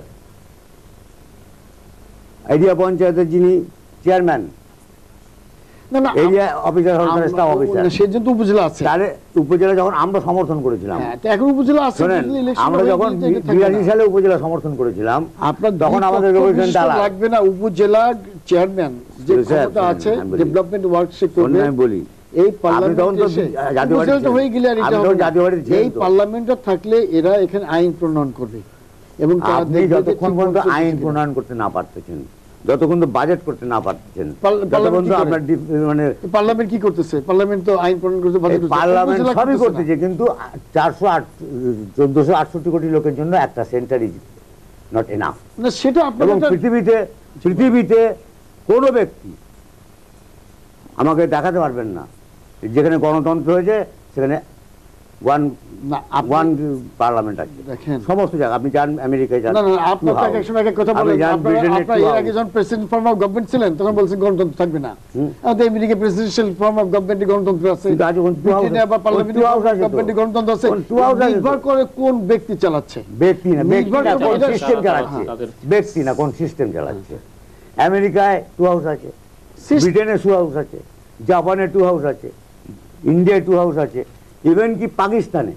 এরিয়া পঞ্চায়েতের যিনি চেয়ারম্যান, না না এরিয়া অফিসার হলো তার স্টাফ অফিসার। সেই জন্য তো উপজেলা আছে। তাহলে উপজেলা যখন আমরা সমর্থন করেছিলাম, হ্যাঁ, তো এখন উপজেলা আছে। শোনেন, যদি election আমরা হয়ে যখন গেলে এটা থাকবে না। 82 সালে উপজেলা সমর্থন করেছিলাম, আপনার তখন আমাদের দ্বিকক্ষ revolution বিশিষ্ট ডালা। লাগবে না। উপজেলা চেয়ারম্যান যে স্যার, ক্ষমতা আছে, আমি বলি। ডেভেলপমেন্ট ওয়ার্ক সে শোনেন, করবে। আমি বলি, এই আপনি পার্লামেন্ট তখন তো এসে জাতীয় বাড়িতে উপজেলাটা হয়ে গেলে আর ছিলেন। এটা আপনি হবে তখন না। জাতীয় বাড়িতে ছিলেন এই তো। পার্লামেন্টটা থাকলে এরা এখানে আইন প্রণয়ন করবে এবং তারা আপনি দেখবে যে যতক্ষণ ঠিক পর্যন্ত মতো আইন চলছে প্রণয়ন করতে না পারতেছেন, যতক্ষণ তো বাজেট করতে না পারতেছেন, পার্লামেন্ট যতক্ষণ কি তো করে? আপনার মানে কিনা। পার্লামেন্ট কি করতেছে? পার্লামেন্ট তো আইন প্রণয়ন করতে বাধ্য করছে। পার্লামেন্ট উপজেলা সবই করতেছে না। করতেছে, কিন্তু 1468 কোটি লোকের জন্য একটা সেন্টার ইজ নট এনাফ। না, সেটা এবং আপনাদের পৃথিবীতে কোনো ব্যক্তি আমাকে দেখাতে পারবেন না যেখানে গণতন্ত্র হয়েছে সেখানে ওয়ান না, আপনি- ওয়ান পার্লামেন্ট আছে। দেখেন। সমস্ত জায়গা আপনি যান, আমেরিকায় যান, না না, আপনার two তো house। এক সময় এক কথা আপনি বলেন, যান ব্রিটেনের আপনারা two এর house। আগে যখন প্রেসিডেন্ট ফর্ম অফ গভর্নমেন্ট ছিলেন তখন বলছেন গণতন্ত্র থাকবে না। আমাদের America presidential form of government গণতন্ত্র আছে, কিন্তু আজ ওখানে two house ব্রিটেনে আবার আছে। Parliamentary two form house of আছে তো। গভর্নমেন্ট গণতন্ত্র আছে। ওখানে two house আছে তো। নির্ভর করে কোন ব্যক্তি চালাচ্ছে। ব্যক্তি না, ব্যক্তি নির্ভর না, করে কোন এটা- সিস্টেম হ্যাঁ, চালাচ্ছে, তাদের- ব্যক্তি না কোন সিস্টেম চালাচ্ছে। আমেরিকায় টু হাউস আছে, System- ব্রিটেনে টু হাউস আছে, জাপানে টু হাউস আছে, ইন্ডিয়ায় টু হাউস আছে, ইভেন কি পাকিস্তানে,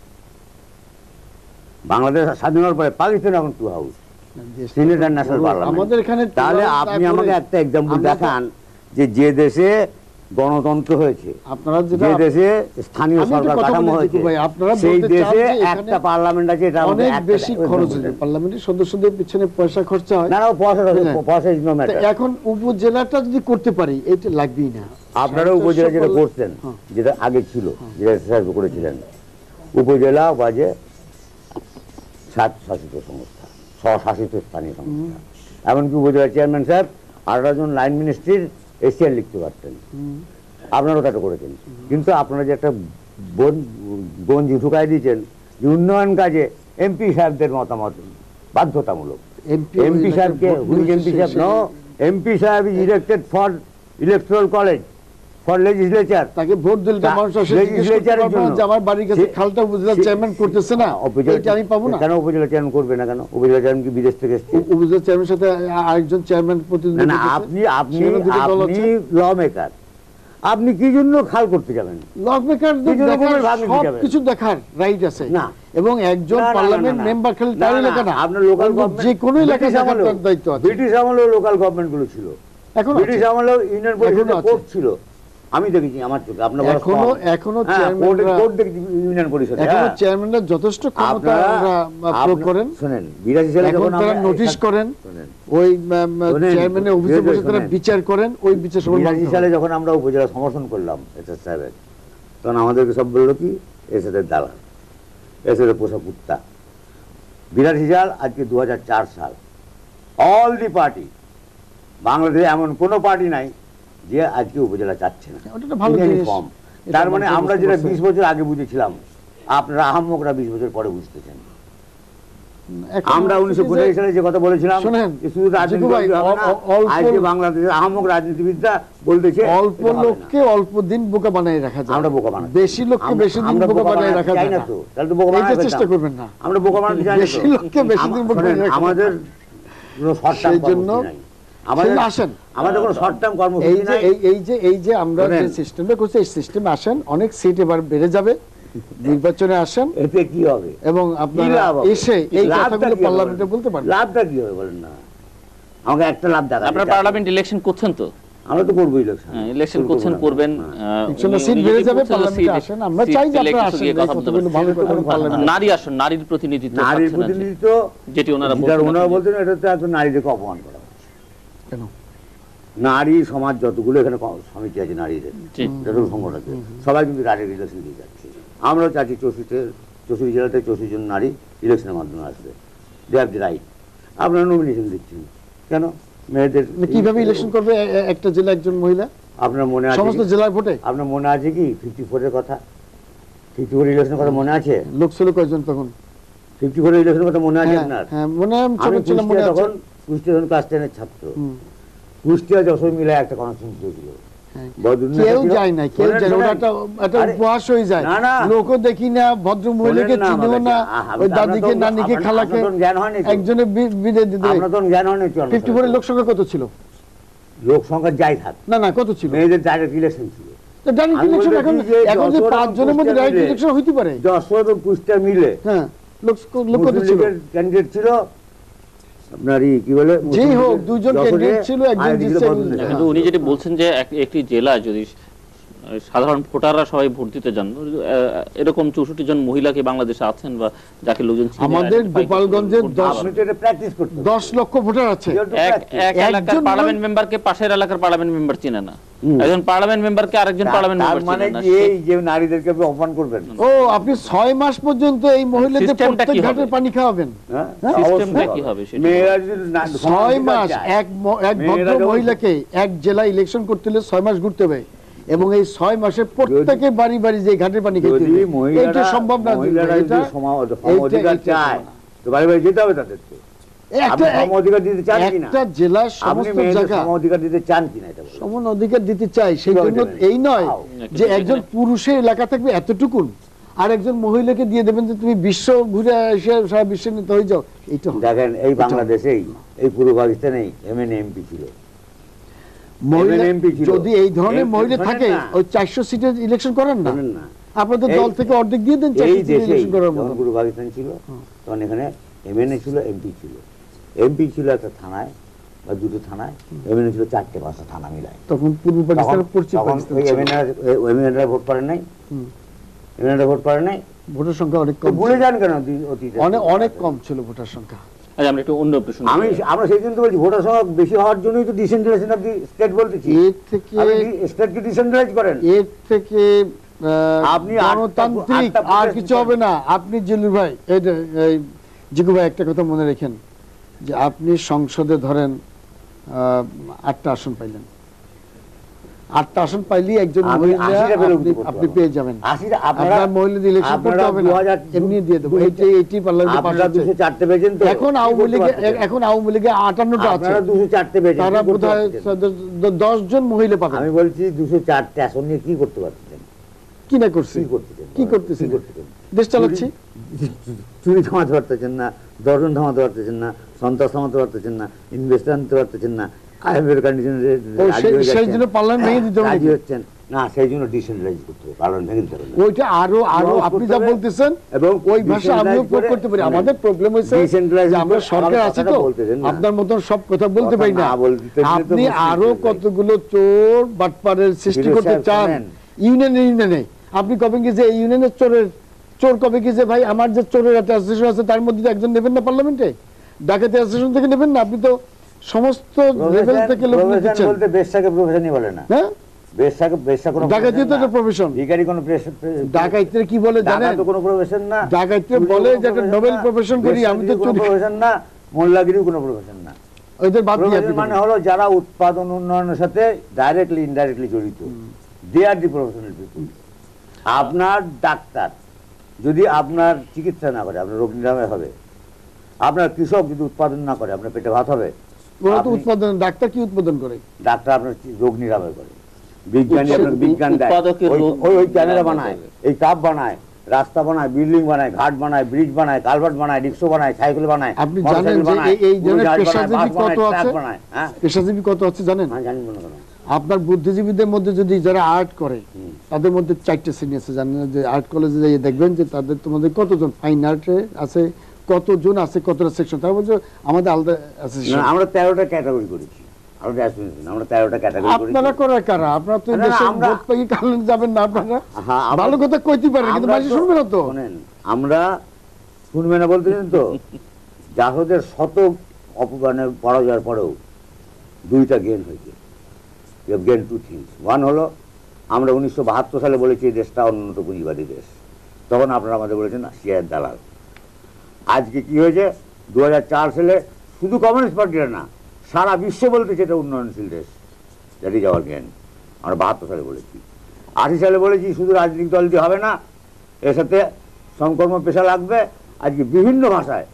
বাংলাদেশ স্বাধীন হওয়ার পরে পাকিস্তানে এখন two house, senate and national parliament. আমাদের এখানে তাহলে two house আপনি না আমাকে করে একটা এক্সাম্পল আমরা তো- দেখান যে দেশে গণতন্ত্র হয়েছে, আপনারা যে যেটা দেশে স্থানীয় আমি একটা সরকার কথা কাঠামো বলি হয়েছে, জিকু ভাই, আপনারা সেই বলতে চান দেশে যে এখানে একটা পার্লামেন্ট আছে, এটা আমাদের অনেক একটা- বেশি খরচ হয়ে যায়। পার্লামেন্টের সদস্যদের পিছনে পয়সা খরচা হয়। না না, পয়সা হ্যাঁ। পয়সা ইজ নো তো ম্যাটার। এখন উপজেলাটা যদি করতে পারি এটা লাগবেই না। আপনারা উপজেলা যেটা সকল- করতেন, হ্যাঁ। যেটা আগে ছিল, যেটা এক্সারসাইজ করেছিলেন, উপজেলা বাজে স্বায়ত্তশাসিত সংস্থা, স্বশাসিত স্থানীয় সংস্থা। এমনকি উপজেলা চেয়ারম্যান সাহেব 18 জন লাইন মিনিস্ট্রির এশিয়ার লিখতে পারতেন, আপনারাও তাটা করেছেন। কিন্তু আপনারা যে একটা গঞ্জি ঢুকাই দিয়েছেন যে উন্নয়ন কাজে এমপি সাহেবদের মতামত বাধ্যতামূলক। এমপি সাহেবকে who's MP sahib no, MP sahib is elected for electoral college, for legislature. তাকে ভোট দিলে তো মানুষ আসে জিজ্ঞেস করতে পারবে না যে আমার বাড়ির কাছে খালটা উপজেলা চেয়ারম্যান করতেছে না, এটা আমি পাবো না। কেন উপজেলা চেয়ারম্যান করবে না? কেন উপজেলা চেয়ারম্যান কি বিদেশ থেকে এসেছে? উপজেলা চেয়ারম্যানের সাথে আরেকজন চেয়ারম্যান প্রতিদ্বন্দ্বিতা না, করছে। আপনি সেখানে দুটো দল আপনি আছে। ল মেকার, আপনি কি জন্য খাল করতে যাবেন? লকমেকার কি জন্য ভূমির ভাগ নিতে সব যাবেন? কিছু দেখার রাইট আছে না। এবং একজন না, না, পার্লামেন্ট না, না। মেম্বার খালি না, তার না, এলাকা না, আপনার লোকাল যে কোনো এলাকা দেখার তার দায়িত্ব আছে। ব্রিটিশ আমলেও লোকাল গভর্নমেন্ট গুলো ছিল, এখন ব্রিটিশ আমলেও ইউনিয়ন পরিষদের আছে। কোর্ট ছিল, আমি দেখেছি আমার চোখে। আপনার এখনো চেয়ারম্যানরা কোর্ট দেখি ইউনিয়ন পরিষদে। এখনো চেয়ারম্যানরা যথেষ্ট ক্ষমতা প্রয়োগ করেন শুনেন 82 সালে এখন যখন তারা আমরা নোটিশ করেন, শুনেন ওই শোনেন, চেয়ারম্যানের অফিসে বসে তারা বিচার করেন, ওই বিচার সফল 82 সালে যখন আমরা উপজেলা সমর্থন করলাম এসএস সাহেবের, তখন আমাদেরকে সব বললো কি এসএসের দালাল, এসএসের পোষা কুত্তা। 82 সাল আজকে 2004 সাল, অল দি পার্টি, বাংলাদেশে এমন কোনো পার্টি নাই যে আজকে উপজেলা চাচ্ছে না। ওটা একটা ভালো In any জিনিস। form। এটা তার মানে মানুষ আমরা বুঝতে যেটা পারছে। 20 বছর আগে বুঝেছিলাম, আপনারা আহাম্মকরা 20 বছর পরে বুঝতেছেন। আমরা 1985 সালে যে কথা বলেছিলাম, শোনেন, যে শুধু রাজনীতি জিকু ভাই, করলে হবে না, অল্প- আজকে বাংলাদেশের আহাম্মক রাজনীতিবিদরা বলতেছে অল্প এটা হবে না। লোককে অল্প দিন বোকা বানায় রাখা যায়, আমরা বোকা বানাচ্ছি। বেশি লোককে বেশি দিন আমরা বোকা বানায় বানাতে রাখা চাই যায় না না। তো, তাহলে তো বোকা এইটা বানাতে চেষ্টা পেতাম। করবেন না। আমরা বোকা বানাতে চাই না তো। বেশি লোককে বেশি দিন বোকা শোনেন, বানায় রাখা আমাদের কোনো শর্ট টার্ম সেই জন্য কর্মসূচি নাই। আমাদের সেজন্য আসেন। আমাদের কোনো শর্ট টার্ম এই কর্মসূচি যে নাই। এই যে আমরা যে শোনেন। সিস্টেমটা করছি, এই সিস্টেমে আসেন, অনেক সিট এবার বেড়ে যাবে, নির্বাচনে আসেন এতে কি হবে? এবং কি আপনারা লাভ হবে? এসে এই লাভটা কথাগুলো কি হবে পার্লামেন্টে বলেন? বলতে পারবেন। লাভটা কি হবে বলেন না, আমাকে একটা লাভ দেখা। আপনারা পার্লামেন্ট ইলেকশন করছেন তো? আমরা তো করবো ইলেকশন। ইলেকশন করছেন, করবেন। ইনশাআল্লাহ সিট বেড়ে যাবে, পার্লামেন্টে আসেন, আমরা চাই যে আপনারা আসেন, এই কথাগুলো ভালো করে পার্লামেন্টে। নারী আসন, নারীর প্রতিনিধিত্ব নারীর পাচ্ছেন না যে। প্রতিনিধিত্ব যেটি ওনারা যেটা বলছেন ওনারা আপনি। বলছেন, এটা তো একজন নারীদেরকে অপমান করা হচ্ছে। কেন? নারী সমাজ যতগুলো এখানে সমিতি আছে নারীদের, জি। যত সংগঠন আছে, সবাই কিন্তু নারীর ইলেকশন দিয়ে যাচ্ছে। আমরাও চাচ্ছি 64 জেলাতে 64 জন নারী ইলেকশনের মাধ্যমে আসবে। They have the right. আপনারা নমিনেশন দিচ্ছেন কেন? মেয়েদের কিভাবে ইলেকশন করবে একটা জেলা একজন মহিলা? আপনার মনে আছে সমস্ত জেলার ভোটে? আপনার মনে আছে কি 54 এর কথা? 54 ইলেকশনের কথা মনে আছে? লোক ছিল কয়জন তখন? 54 ইলেকশনের কথা মনে আছে হ্যাঁ, আপনার? হ্যাঁ, মনে হয় আমি আমি ছোট ছিলাম, মনে কুষ্টিয়া আছে। তখন কুষ্টিয়া ক্লাস 10 এর ছাত্র। হুম। কুষ্টিয়া যশোর মিলে একটা কনফারেন্স হয়েছিল। হ্যাঁ। বদরুল কেউ নেতা ছিল। যায় না, কেউ শোনেন, যায় না, ওটা শোনেন। একটা আরে, উপহাস হয়ে যায়। না, না। লোকও দেখি না, ভদ্র মহিলাকে শোনেন না চিনিও আমাকে। না, আমি ওই তো- দাদিকে আপনার তো- নানিকে আপনার- খালাকে আপনার তো জ্ঞান হয়নি তো। একজনের বিদায় দিতে। আপনার তো জ্ঞান হয়নি তো। 54 লোক সংখ্যা কত ছিল? লোক সংখ্যা যাই থাক, না না, কত ছিল? মেয়েদের ডাইরেক্ট ইলেকশন ছিল। তো ডাইরেক্ট আমি ইলেকশন বলতেছি এখন যে এখন যে যশোর এবং 5 জনের মধ্যে কুষ্টিয়া ডাইরেক্ট মিলে- ইলেকশন হইতে পারে? যশোর এবং কুষ্টিয়া মিলে হ্যাঁ, লোক কত মুসলিম ছিল? লীগের ক্যান্ডিডেট ছিল আপনার কি বলে, যেই মুসলিম হোক, লীগের দুজন যশোরে, ক্যান্ডিডেট ছিল, একজন আর এদিকে জিতছে, বদরুল নেতা। কিন্তু উনি যেটি বলছেন যে একটি জেলায় যদি সাধারণ ভোটাররা সবাই ভোট দিতে যান, এরকম 64 জন মহিলা কি বাংলাদেশে আছেন বা যাকে লোকজন চিনে আমাদের identify করতে গোপালগঞ্জের ভোট 10 দেওয়া আপনি তো এটা প্র্যাকটিস করতে হবে। 10 লক্ষ ভোটার আছে। You have to এক practice. এক এলাকার একজন পার্লামেন্ট মেম্বারকে পাশের এলাকার পার্লামেন্ট মেম্বার চিনে না, হুম। একজন পার্লামেন্ট মেম্বারকে আরেকজন পার্লামেন্ট তার মেম্বার মানে চিনে না। কি এই যে নারীদেরকে আপনি অপমান করবেন? ও, আপনি 6 মাস পর্যন্ত এই মহিলাদের সিস্টেমটা প্রত্যেক কি হবে? ঘাটের পানি খাওয়াবেন? হ্যাঁ? সিস্টেমটা অবশ্যই কি হবে সেটা? মেয়েরা যদি 6 মাস এক ভদ্র মেয়েরা যখন- মহিলাকে এক জেলা ইলেকশন করতে হলে 6 মাস ঘুরতে হবে, এবং এই 6 মাসে প্রত্যেকে বাড়ি বাড়ি যে ঘাটের পানি খেতে যদি হবে, মহিলারা এটা সম্ভব না। মহিলারা যদি অধিকার চায় তো বাড়ি বাড়ি যেতে হবে তাদেরকে। আপনি সম অধিকার দিতে চান কিনা? একটা জেলার আপনি সমস্ত মেয়েদের জায়গা সম অধিকার দিতে চান কিনা এটা বলুন। সমান অধিকার দিতে চাই, সেই কিভাবে জন্য দেবেন? এই নয় How? যে একজন পুরুষের এলাকা থাকবে এতটুকুন, আর একজন মহিলাকে দিয়ে দেবেন যে তুমি বিশ্ব ঘুরে এসে সারা বিশ্বের নেতা হয়ে যাও। এইটা হবে না। দেখেন এই বাংলাদেশেই এই পূর্ব পাকিস্তানেই এমএনএ এমপি ছিল। মহিলা MP ছিল। যদি এই ধরনের মহিলা শোনেন থাকে, না। ওই 400 সিটের ইলেকশন করেন না, জানেন না আপনাদের এই- দল থেকে অর্ধেক দিয়ে দেন, এই 400 সিটের দেশেই ইলেকশন করার যখন মতো। পূর্ব পাকিস্তান ছিল তখন এখানে এমএনএ ছিল, এমপি ছিল। এমপি ছিল একটা থানায় বা দুটো থানায়, এমএনএ ছিল 4-5টা থানা মিলায়। তখন পূর্ব পাকিস্তানের পশ্চিম তখন পাকিস্তান ওই ছিল। এমএনএরা ভোট করেন নাই, হুম। এমএনএরা ভোট করেন নাই। ভোটার সংখ্যা অনেক তো কম ভুলে ছিল। যান কেন অতীতে? অনেক কম ছিল ভোটার সংখ্যা। আচ্ছা, আমরা একটু অন্য প্রশ্ন আমরা সেই জন্য তো বলছি ভোটার সংখ্যা বেশি হওয়ার জন্যই তো ডিসেন্ট্রালাইজেশন অফ দি স্টেট বলতেছি। এর থেকে স্টেটকে ডিসেন্ট্রালাইজ করেন। এর থেকে আপনি গণতান্ত্রিক আটটা আর প্রদেশ কিছু হবে না। আপনি জিলু ভাই, এই জিকু ভাই, একটা কথা মনে রাখেন যে আপনি সংসদে ধরেন 8টা আসন পাইলেন, 8টা আসন পাইলেই একজন আমি মহিলা 80টা পেলে উঠতে পারবো। আপনি পেয়ে যাবেন। 80টা আপনার মহিলা ইলেকশন করতে হবে না, এমনি দিয়ে দেবো। এইটি পার্লামেন্টে পাস আপনারা হচ্ছে। 204 পেয়েছেন তো এখন আওয়ামী লীগে 58টা আছে, আপনারা 204 পেয়েছেন, তারা কি করতে বোধহয় পারতেছেন? 10 জন মহিলা পাবে। আমি বলছি 204 আসন নিয়ে কি করতে পারতেছেন? কি না করছি, কি করতেছেন? কি করতেছি, কি করতেছেন? দেশ চালাচ্ছি। চুরি থামাতে পারতেছেন না, দর্জন থামাতে পারতেছেন না, সন্ত্রাস থামাতে পারতেছেন না, ইনভেস্টার আনতে পারতেছেন না, আইএমএফ কন্ডিশনে সেই জন্য পার্লামেন্ট ভেঙে দিতে হবে রাজি নাকি? হচ্ছেন না, সেই জন্য ডিসেন্ট্রালাইজ করতে হবে, পার্লামেন্ট ভেঙে দিতে হবে না। ওইটা আরো আপনি যা বলতেছেন এবং ওই ভাষা আমিও প্রয়োগ করতে পারি। আমাদের প্রবলেম হয়েছে যে আমরা সরকার আছি তো, আপনার মতন সব কথা বলতে পারি না। আপনি আরো কতগুলো চোর বাটপারের সৃষ্টি করতে চান ইউনিয়নে। আপনি কবে কি যে এই ইউনিয়নের চোর কবে কি যে ভাই আমার যে চোরের একটা অ্যাসোসিয়েশন আছে তার মধ্যে একজন নেবেন না পার্লামেন্টে? ডাকাতি অ্যাসোসিয়েশন থেকে নেবেন না? আপনি তো সমস্ত লেভেল থেকে লোক নিচ্ছেন। বলতে বেশটাকে প্রফেশনই বলে না। হ্যাঁ, বেশা কোনো ডাকাতি তো একটা প্রফেশন। ভিখারি কোনো ডাকাইতে কি বলে জানেন? তো কোনো প্রফেশন না। ডাকাইতে বলে যে একটা নোবেল প্রফেশন করি, আমি তো চুরি প্রফেশন না, মোল্লাগিরি কোনো প্রফেশন না। ওইদের বাদ দিয়ে প্রফেশন মানে হলো যারা উৎপাদন উন্নয়নের সাথে ডাইরেক্টলি ইনডাইরেক্টলি জড়িত, they are the professional people. আপনার ডাক্তার যদি আপনার চিকিৎসা না করে আপনার রোগ নিরাময় হবে, আপনার কৃষক যদি উৎপাদন না করে আপনার পেটে ভাত হবে। ওরা তো উৎপাদন, ডাক্তার কি উৎপাদন করে? ডাক্তার আপনার রোগ নিরাময় করে, বিজ্ঞানী আপনার বিজ্ঞান দেয়, উৎপাদকের রোগ ওই ক্যামেরা নিরাময় বানায়, করে। এই কাপ বানায়, রাস্তা বানায়, বিল্ডিং বানায়, ঘাট বানায়, ব্রিজ বানায়, কালভার্ট বানায়, রিক্সা বানায়, সাইকেল বানায়। আপনি জানেন যে এই জনের পেশাজীবী কত আছে? পেশাজীবী কত আছে জানেন? জানি মনে করেন আপনার বুদ্ধিজীবীদের মধ্যে যদি যারা আর্ট করে তাদের মধ্যে 4টে শ্রেণী আছে, জানেন যে আর্ট কলেজে যাই দেখবেন যে তাদের তোমাদের কতজন ফাইন আর্টে আছে, কতজন আছে, কতটা সেকশন। তার মধ্যে আমাদের আলাদা অ্যাসোসিয়েশন। আমরা 13টা ক্যাটাগরি করেছি, আমরা 13টা ক্যাটাগরি করেছি। আপনারা করার কারা? আপনারা তো দেশে ভোট পেয়ে কারণ যাবেন না। আপনারা ভালো কথা কইতে পারেন কিন্তু মানুষ শুনবে না তো। শুনেন, আমরা শুনবে না বলতেছেন তো। জাসদের শত অপমানে পরাজয়ের পরেও 2টা গেন হয়েছে। Gain 2 things. ওয়ান হলো আমরা 1972 সালে বলেছি এই দেশটা উন্নত পুঁজিবাদী দেশ, তখন আপনারা আমাদের বলেছেন শিয়ার দালাল। আজকে কি হয়েছে? 2004 সালে শুধু কমিউনিস্ট পার্টিরা না, সারা বিশ্বে বলতেছে এটা উন্নয়নশীল দেশ। দ্যাট ইজ আওয়ার জ্ঞান। আমরা 72 সালে বলেছি, 80 সালে বলেছি শুধু রাজনৈতিক দল দিয়ে হবে না, এর সাথে সংকর্ম পেশা লাগবে। আজকে বিভিন্ন ভাষায়,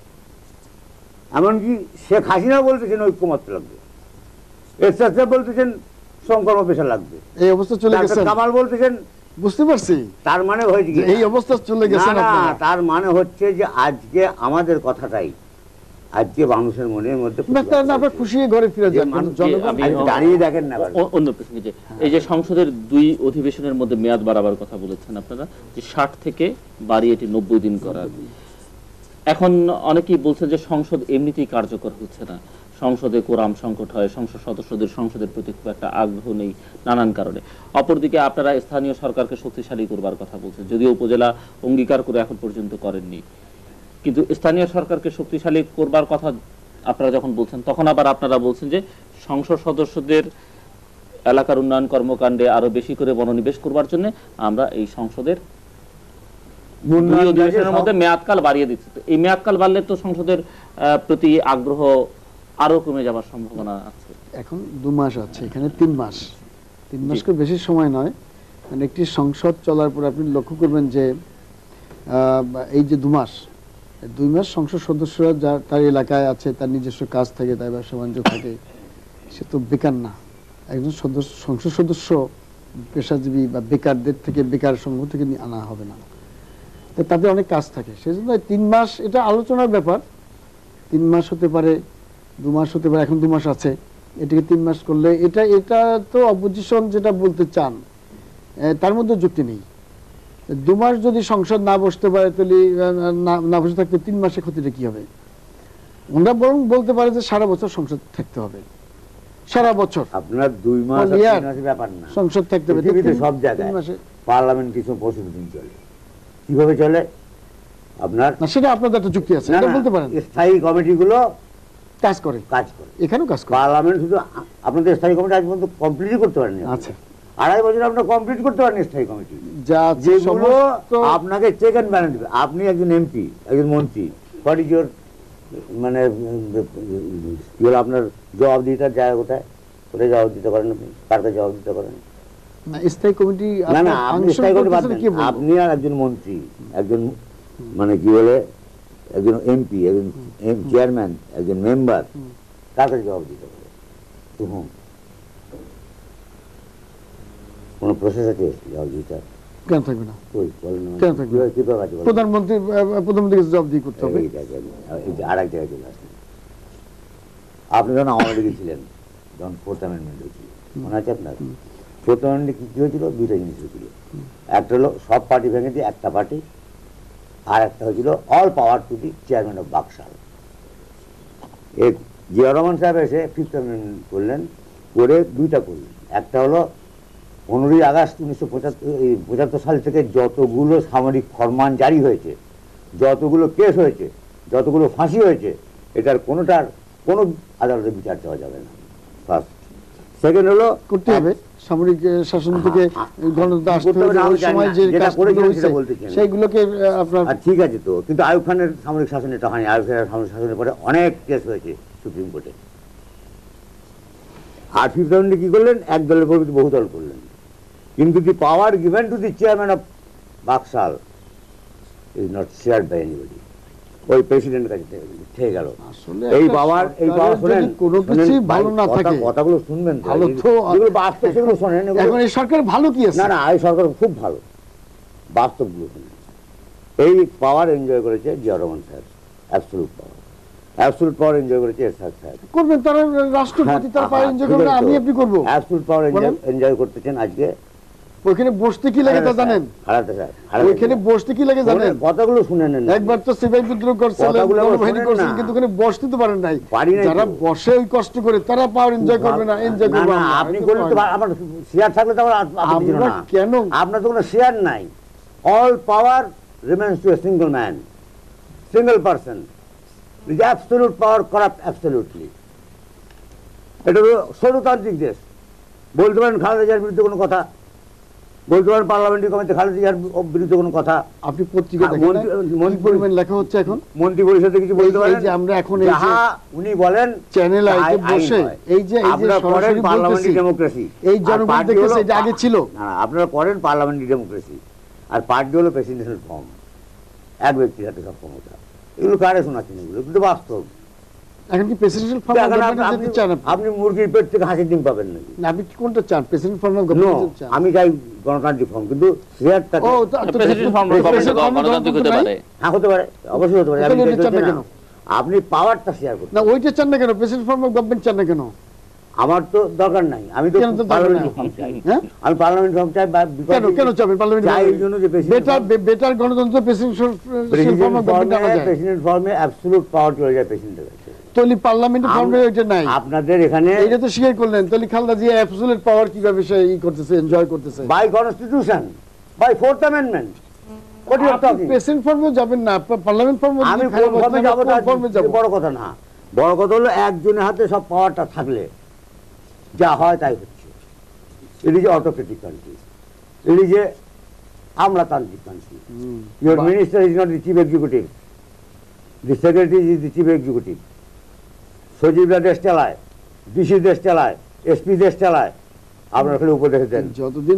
এমনকি শেখ হাসিনা বলতেছেন ঐক্যমত্য লাগবে, এরশাদ সাহেব বলতেছেন সংকর্ম পেশা লাগবে, এই অবস্থা চলে গেছে। কামাল বলতেছেন। বুঝতে পারছি, তার মানে হয়েছে কি এই অবস্থা চলে গেছে না। তার মানে হচ্ছে যে আজকে আমাদের কথাটাই আজকে মানুষের মনের মধ্যে আপনার খুশি ঘরে ফিরে যান। দাঁড়িয়ে দেখেন না। অন্য প্রসঙ্গে যে এই যে সংসদের 2 অধিবেশনের মধ্যে মেয়াদ বাড়াবার কথা বলেছেন আপনারা, যে 60 থেকে বাড়িয়ে এটি 90 দিন করার। এখন অনেকেই বলছেন যে সংসদ এমনিতেই কার্যকর হচ্ছে না, সংসদে কোরাম সংকট হয়, সংসদ সদস্যদের সংসদের প্রতি খুব একটা আগ্রহ নেই নানান কারণে। অপরদিকে আপনারা স্থানীয় সরকারকে শক্তিশালী করবার কথা বলছেন, যদিও উপজেলা অঙ্গীকার করে এখন পর্যন্ত করেননি, কিন্তু স্থানীয় সরকারকে শক্তিশালী করবার কথা আপনারা যখন বলছেন, তখন আবার আপনারা বলছেন যে সংসদ সদস্যদের এলাকার উন্নয়ন কর্মকাণ্ডে আরো বেশি করে মনোনিবেশ করবার জন্য আমরা এই সংসদের অধিবেশনের মধ্যে মেয়াদকাল বাড়িয়ে দিচ্ছি। এই মেয়াদকাল বাড়লে তো সংসদের প্রতি আগ্রহ আরো কমে যাবার সম্ভাবনা আছে। এখন 2 মাস আছে, এখানে 3 মাস। 3 মাসকে বেশি সময় নয়। মানে একটি সংসদ চলার পর আপনি লক্ষ্য করবেন যে এই যে 2 মাস, 2 মাস সংসদ সদস্যরা যা তার এলাকায় আছে, তার নিজস্ব কাজ থাকে, তার ব্যবসা বাণিজ্য থাকে, সে তো বেকার না। একজন সংসদ সদস্য পেশাজীবী বা বেকারদের থেকে, বেকার সমূহ থেকে আনা হবে না, তাদের অনেক কাজ থাকে। সেই জন্য 3 মাস এটা আলোচনার ব্যাপার। 3 মাস হতে পারে, 2 মাস হতে পারে। এখন 2 মাস আছে, এটাকে 3 মাস করলে এটা তো অপোজিশন যেটা বলতে চান তার মধ্যে যুক্তি নেই। 2 মাস যদি সংসদ না বসতে পারে, তাহলে না বসে থাকতে 3 মাসে ক্ষতিটা কি হবে? ওনারা বরং বলতে পারে যে সারা বছর সংসদ থাকতে হবে, সারা বছর। আপনার 2 মাস ব্যাপার না, সংসদ থাকতে হবে। সব জায়গায় পার্লামেন্ট কিছু 25 দিন চলে। কিভাবে চলে আপনার? না, সেটা আপনাদের একটা যুক্তি আছে, এটা বলতে পারেন। স্থায়ী কমিটিগুলো কাজ করে, এখানেও কাজ করে। পার্লামেন্ট শুধু আপনাদের স্থায়ী কমিটি আজ পর্যন্ত কমপ্লিটই করতে পারেনি। আচ্ছা, 2.5 বছর আপনারা কমপ্লিট করতে পারেন স্থায়ী কমিটি, যেগুলো আপনাকে চেক এন্ড ব্যালেন্স দিবে। আপনি একজন এমপি, একজন মন্ত্রী, হোয়াট ইজ ইউর মানে কি হলো আপনার জবাবদিহিতার জায়গা কোথায়? কোথায় জবাব দিতে পারেন আপনি? কার কাছে জবাব দিতে পারেন? স্থায়ী কমিটি না না, আপনি স্থায়ী কমিটি বাদ দেন। আপনি আর একজন মন্ত্রী, একজন মানে কি বলে, একজন এমপি, একজন চেয়ারম্যান, একজন মেম্বার, কার কাছে জবাব দিতে পারে? Two home? কোনো প্রসেস আছে জবাব দিতে? কেন থাকবে না? কই বলেন না, কেন থাকবে? কিভাবে আছে বলেন? প্রধানমন্ত্রীকে জবাব দিয়ে করতে হবে। এই যে আর এক জায়গায় চলে আসেন। আপনি যখন আওয়ামী লীগে ছিলেন, যখন 4th অ্যামেন্ডমেন্ট হয়েছিল, মনে আছে আপনার? 4th অ্যামেন্ডমেন্টে কি হয়েছিল? দুইটা জিনিস হয়েছিল। একটা হলো সব পার্টি ভেঙে দিয়ে একটা পার্টি, আর একটা হয়েছিল all power to the chairman of BAKSAL. এই জিয়া রহমান সাহেব এসে 5th অ্যামেন্ডমেন্ট করলেন, করে দুইটা করলেন। একটা হলো 15ই আগস্ট 1975 সাল থেকে যতগুলো সামরিক ফরমান জারি হয়েছে, যতগুলো কেস হয়েছে, যতগুলো ফাঁসি হয়েছে, এটার কোনোটার কোনো আদালতে বিচার দেওয়া যাবে না। ফার্স্ট। সেকেন্ড হলো করতে হবে সামরিক শাসন থেকে গণতন্ত্র আসতে হবে, ওই সময় যে কাজগুলো হয়েছে সেইগুলোকে আপনার। ঠিক আছে তো, কিন্তু আইয়ুব খানের সামরিক শাসন এটা হয়নি। আইয়ুব খানের সামরিক শাসনের পরে অনেক কেস হয়েছে সুপ্রিম কোর্টে। আর 5th অ্যামেন্ডে কি করলেন? এক দলের পরিবর্তে বহু দল করলেন। কিন্তু the power given to the chairman of BAKSAL is not shared by anybody. ওই প্রেসিডেন্টের কাছে থেকে গেল। এই পাওয়ার শুনেন, কোনো কিছু ভালো না থাকে, কথাগুলো শুনবেন, ভালো তো যেগুলো বাস্তব সেগুলো শোনেন। এখন এই সরকার ভালো কি আছে? না না, এই সরকার খুব ভালো, বাস্তবগুলো শুনেন। এই পাওয়ার এনজয় করেছে জিয়া রহমান সাহেব, absolute power. Absolute power enjoy করেছে এরশাদ সাহেব। করবেন তারা, রাষ্ট্রপতি তার পাওয়ার এনজয় করবে, আমি আপনি করব। অ্যাবসলিউট পাওয়ার এনজয় করতেছেন আজকে। ওইখানে বসতে কি লাগে তা জানেন? ওইখানে বসতে কি লাগে জানেন? কথাগুলো শুনে নেন। একবার তো সিপাহী বিদ্রোহ করছিলেন, গণবাহিনী করছিলেন, কিন্তু ওখানে বসতে তো পারেন নাই। যারা বসে ওই কষ্ট করে তারা পাওয়ার এনজয় করবে না? এনজয় করবে না। আপনি করলে তো আমার শেয়ার থাকলে তো আমরা কেন? আপনার তো কোনো শেয়ার নাই। All power remains to a single man, single person. With absolute power corrupt absolutely. এটা হলো স্বৈরতান্ত্রিক দেশ। বলতে পারেন খালেদা জিয়ার বিরুদ্ধে কোনো কথা, বলতে পারেন পার্লামেন্টারি কমিটিতে খালেদা জিয়ার বিরুদ্ধে কোনো কথা। আপনি পত্রিকা দেখেন মন্ত্রী পরিমাণ লেখা হচ্ছে এখন মন্ত্রী পরিষদে কিছু বলতে পারেন? যে আমরা এখন এই যে উনি বলেন চ্যানেল আইতে বসে এই যে সরাসরি পার্লামেন্টারি ডেমোক্রেসি, এই জনগণ দেখেছে এটা আগে ছিল না। আপনারা করেন পার্লামেন্টারি ডেমোক্রেসি, আর পার্টি হলো প্রেসিডেন্সিয়াল ফর্ম, এক ব্যক্তির হাতে সব ক্ষমতা। এগুলো কারে শোনাচ্ছেন? এগুলো কিন্তু বাস্তব। এখন কি প্রেসিডেন্সিয়াল ফর্ম গভর্নমেন্ট যেতে চান? আপনি মুরগির পেট থেকে হাসির ডিম পাবেন নাকি? না, আপনি কোনটা চান? প্রেসিডেন্ট ফর্ম অফ গভর্নমেন্ট চান? আমি চাই গণতান্ত্রিক ফর্ম, কিন্তু শেয়ারটা প্রেসিডেন্ট ফর্ম অফ গণতান্ত্রিক হতে পারে। হ্যাঁ, হতে পারে, অবশ্যই হতে পারে। আপনি পাওয়ারটা শেয়ার করতে না, ওইটা চান না কেন? প্রেসিডেন্ট ফর্ম অফ গভর্নমেন্ট চান না কেন? আমার তো দরকার নাই, আমি তো পার্লামেন্টারি ফর্ম চাই। আমি পার্লামেন্ট ফর্ম চাই। কেন কেন চাবেন পার্লামেন্ট? চাই এই জন্য যে বেটার গণতন্ত্র president form of government. President ফর্মে অ্যাবসলিউট পাওয়ার চলে যায় প্রেসিডেন্টের কাছে। তলি পার্লামেন্ট ফর্মে ওইটা নাই আপনাদের এখানে। এটা তো স্বীকার করলেন। তলি খালেদা জিয়া অ্যাবসলিউট পাওয়ার কিভাবে সে করতেছে, এনজয় করতেছে? By constitution, by 4th amendment. President ফর্মে যাবেন না, পার্লামেন্ট ফর্মে। আমি ফর্মে যাব, বড় কথা না। বড় কথা হলো একজনের হাতে সব পাওয়ারটা থাকলে যা হয় তাই হচ্ছে। এটি যে অটোক্রেটিক কান্ট্রি, এটি যে আমলাতান্ত্রিক country. Your minister is not the chief executive, the secretary is the chief executive. সচিবরা দেশ চালায়, ডিসি দেশ চালায়, এসপি দেশ চালায়, আপনারা খালি উপদেশ দেন। যতদিন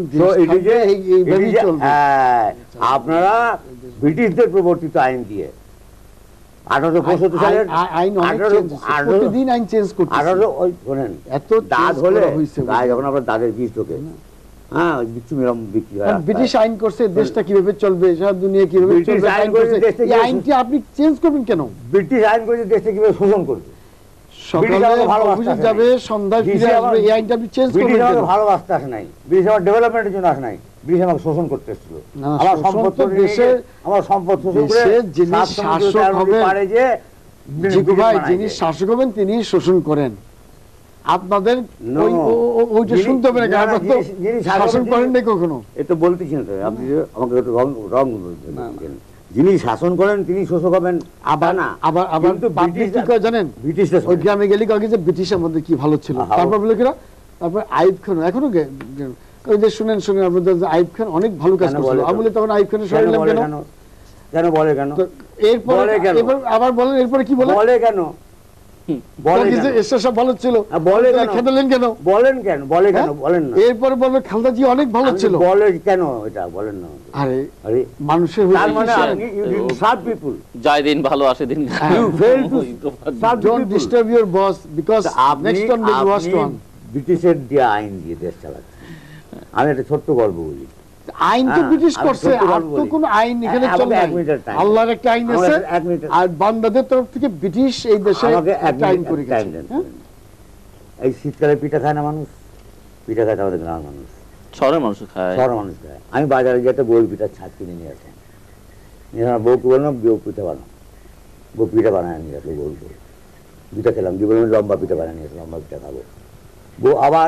আপনারা ব্রিটিশদের প্রবর্তিত আইন দিয়ে 1865 সালের প্রতিদিন আইন চেঞ্জ করতে 18 ওই শোনেন, এত দাঁত হলে গায়ে যখন আপনার দাঁতের বীজ ঢোকে, হ্যাঁ, বিচ্ছু মেরম বিক্রি হয়। ব্রিটিশ আইন করছে, দেশটা কিভাবে চলবে, সারা দুনিয়া কিভাবে চলবে আইন করছে। এই আইনটি আপনি চেঞ্জ করবেন কেন? ব্রিটিশ আইন করেছে দেশটা কিভাবে শোষণ করবে। সকালে অফিসে যাবে, সন্ধ্যায় ফিরে আসবে, এই আইনটা আপনি চেঞ্জ করবেন কেন? ব্রিটিশ ভালোবাসতে আসে নাই, ব্রিটিশ আমার ডেভেলপমেন্টের জন্য আসে নাই, ব্রিটিশ আমাকে শোষণ করতে এসেছিল। আমার সম্পদ শোষণ করে যিনি শাসক হবেন, যিনি শাসক হবেন তিনি শোষণ করেন। আপনাদের ওইটা শুনতে হবে না, শাসন করেন নাই কখনো। এটা বলতেছি না, আপনি আমাকে একটু রং বলছেন। যিনি শাসন করেন তিনি শোষক হবেন। আবার না, আবার আবার জানেন, ব্রিটিশরা ওই গ্রামে গেলে কাউকে যে ব্রিটিশের মধ্যে কি ভালো ছিল, তারপর বলে কিনা, তারপর আইয়ুব খান এখনো ওই যে শুনেন আপনাদের আইয়ুব খান অনেক ভালো কাজ করছিল। আমলে তখন আইয়ুব খানের সরিয়ে কেন? কেন বলে কেন? এরপর আবার বলেন, এরপরে কি বলে কেন? বলে কি যে কেন? এরশাদ সাহেব ভালো ছিল, বলে তাহলে কেন? খেদালেন কেন? বলেন কেন? বলে কেন? হ্যাঁ? বলেন না। এরপরে বলবে খালেদা জি অনেক ভালো ছিল। বলে কেন এটা বলেন না। আরে আরে মানুষের তার মানে হচ্ছে- আপনি you didn't serve people. যায় দিন ভালো আসে দিন You failed to serve the don't people. disturb your boss because আপনি next one will be worst one. ব্রিটিশের দিয়ে আইন দিয়ে দেশ চালাচ্ছেন। আমি একটা ছোট্ট গল্প বলি। আইন তো হ্যাঁ, ব্রিটিশ আমি করছে, সত্যি আর কথা তো বলি। কোনো আইন এখানে আমাকে চলে এক নাই। মিনিটের time। আল্লাহর একটা আইন আমাকে আছে, এক মিনিটের- আর বান্দাদের তরফ থেকে ব্রিটিশ এই দেশে আমাকে এক একটা আইন মিনিট করে টাইম গেছে। দেন। হ্যাঁ? এই শীতকালে পিঠা খায় না মানুষ? পিঠা খায় আমাদের গ্রামের মানুষ, শহরের মানুষ খায়। শহরের মানুষ খায়। আমি বাজারে যেতে গোল পিঠার ছাদ কিনে নিয়ে আসলাম, নিয়ে আমার বউকে বললাম বউ পিঠা বানাও। বউ পিঠা বানায় নিয়ে আসলো, গোল গোল পিঠা খেলাম। দিয়ে বললাম লম্বা পিঠা বানিয়ে নিয়ে আসলো, লম্বা পিঠা খাবো। বউ আবার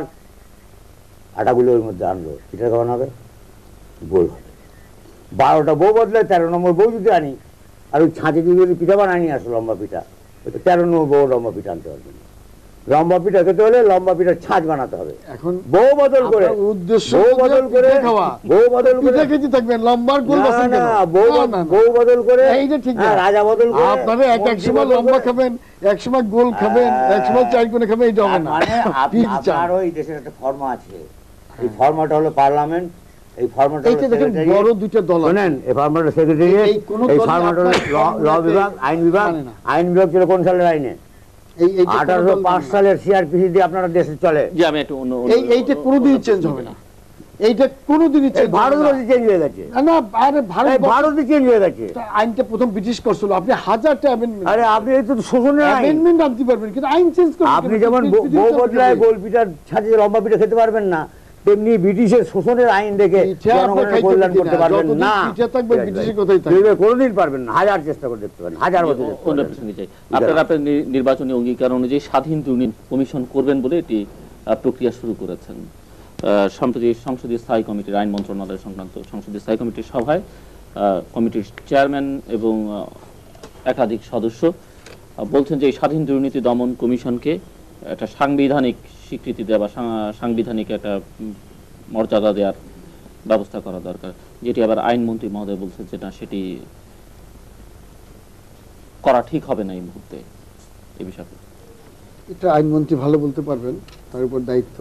আটাগুলো ওর মধ্যে আনলো, পিঠা খাওয়ানো হবে, গোল হবে। 12টা বউ বদলে 13 নম্বর বউ যদি আনি, আর ওই ছাঁচে যদি পিঠা বানায় নিয়ে আসলো লম্বা পিঠা, ওই তো 13 নম্বর বউ লম্বা পিঠা আনতে পারবে না। লম্বা পিঠা খেতে হলে লম্বা পিঠার ছাঁচ বানাতে হবে। এখন বউ বদল করে, আপনার উদ্দেশ্য বউ যদি বদল করে, পিঠা খাওয়া, বউ বদল করে, পিঠা খেতে থাকবেন, লম্বার গোল না, বাসন না, কেন? বউ না, না, না। বউ বদল করে, এইটা ঠিক না। হ্যাঁ, রাজা বদল করে, আপনারা এক মন্ত্রী সময় বদল লম্বা করে। খাবেন, এক সময় গোল খাবেন, এক সময় চার কোণে খাবেন, এটা হবে না। মানে পিজ্জা। আপনারও এই দেশের একটা ফর্মা আছে। এই ফর্মাটা হলো পার্লামেন্ট, এই ফর্মাটা হলো এইটা দেখেন সেক্রেটারিয়েট। বড় দুইটা দল আছে। শোনেন, এই ফর্মাটা সেক্রেটারিয়েট, এই কোনো এই দলই ফর্মাটা হলো আপনার ল ফর্মুলাতে বিভাগ, আইন বিভাগ। মানে না। আইন বিভাগ ছিল কোন সালের আইনে? এইটা কোনো দল 1805 মানে না। সালের সিআরপিসি দিয়ে আপনারা দেশে চলে। যে আমি একটু এইটা কোনোদিনই চেঞ্জ হবে না, এইটা কোনোদিনই এই চেঞ্জ হবে না। ভারতবর্ষে চেঞ্জ হয়ে গেছে, না, আরে এই ভারত ভারতে চেঞ্জ হয়ে গেছে। আইনটা প্রথম ব্রিটিশ করছিল, আপনি হাজারটা আরে আপনি এই তো শোষণের আইন। অ্যামেন্ডমেন্ট আনতে পারবেন, কিন্তু আইন চেঞ্জ করবেন আপনি কেন? যেমন ব্রিটিশ বউ আমল বদলায় থেকে। গোল পিঠার ছাঁচে লম্বা পিঠা খেতে পারবেন না, তেমনি ব্রিটিশের শোষণের আইন দেখে পিঠা আপনি জনগণের খাইতে কল্যাণ দিন করতে না, পারবেন যতদিন না। পিঠা থাকবে, ব্রিটিশের কথাই থাকবে। দেখবে কোনোদিন পারবেন না, হাজার চেষ্টা করে দেখতে পারেন, হাজার বছর দেখতে অন্য পারেন। প্রসঙ্গে যাই। আপনারা আপনার নির্বাচনী অঙ্গীকার অনুযায়ী স্বাধীন দুর্নীতি কমিশন করবেন বলে এটি প্রক্রিয়া শুরু করেছেন। সম্প্রতি সংসদীয় স্থায়ী কমিটির আইন মন্ত্রণালয় সংক্রান্ত সংসদীয় স্থায়ী কমিটির সভায় কমিটির চেয়ারম্যান এবং একাধিক সদস্য বলছেন যে এই স্বাধীন দুর্নীতি দমন কমিশনকে একটা সাংবিধানিক স্বীকৃতি দেওয়া বা সাংবিধানিক একটা মর্যাদা দেওয়ার ব্যবস্থা করা দরকার, যেটি আবার আইনমন্ত্রী মহোদয় বলছেন যে না, সেটি করা ঠিক হবে না এই মুহূর্তে। এই বিষয়ে এটা আইনমন্ত্রী ভালো বলতে পারবেন, তার উপর দায়িত্ব।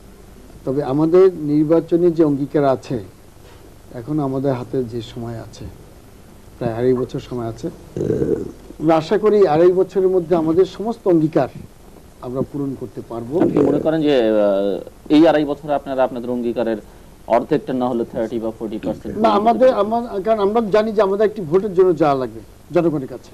তবে আমাদের নির্বাচনী যে অঙ্গীকার আছে, এখন আমাদের হাতে যে সময় আছে, প্রায় 2.5 বছর সময় আছে। আমরা আশা করি 2.5 বছরের মধ্যে আমাদের সমস্ত অঙ্গীকার আমরা পূরণ করতে পারবো। আপনি কি মনে করেন যে এই 2.5 বছরে আপনারা আপনাদের অঙ্গীকারের অর্ধেকটা না হলে 30 বা 40%? না, কারণ আমরা জানি যে আমাদের একটি ভোটের জন্য যাওয়া লাগবে জনগণের কাছে।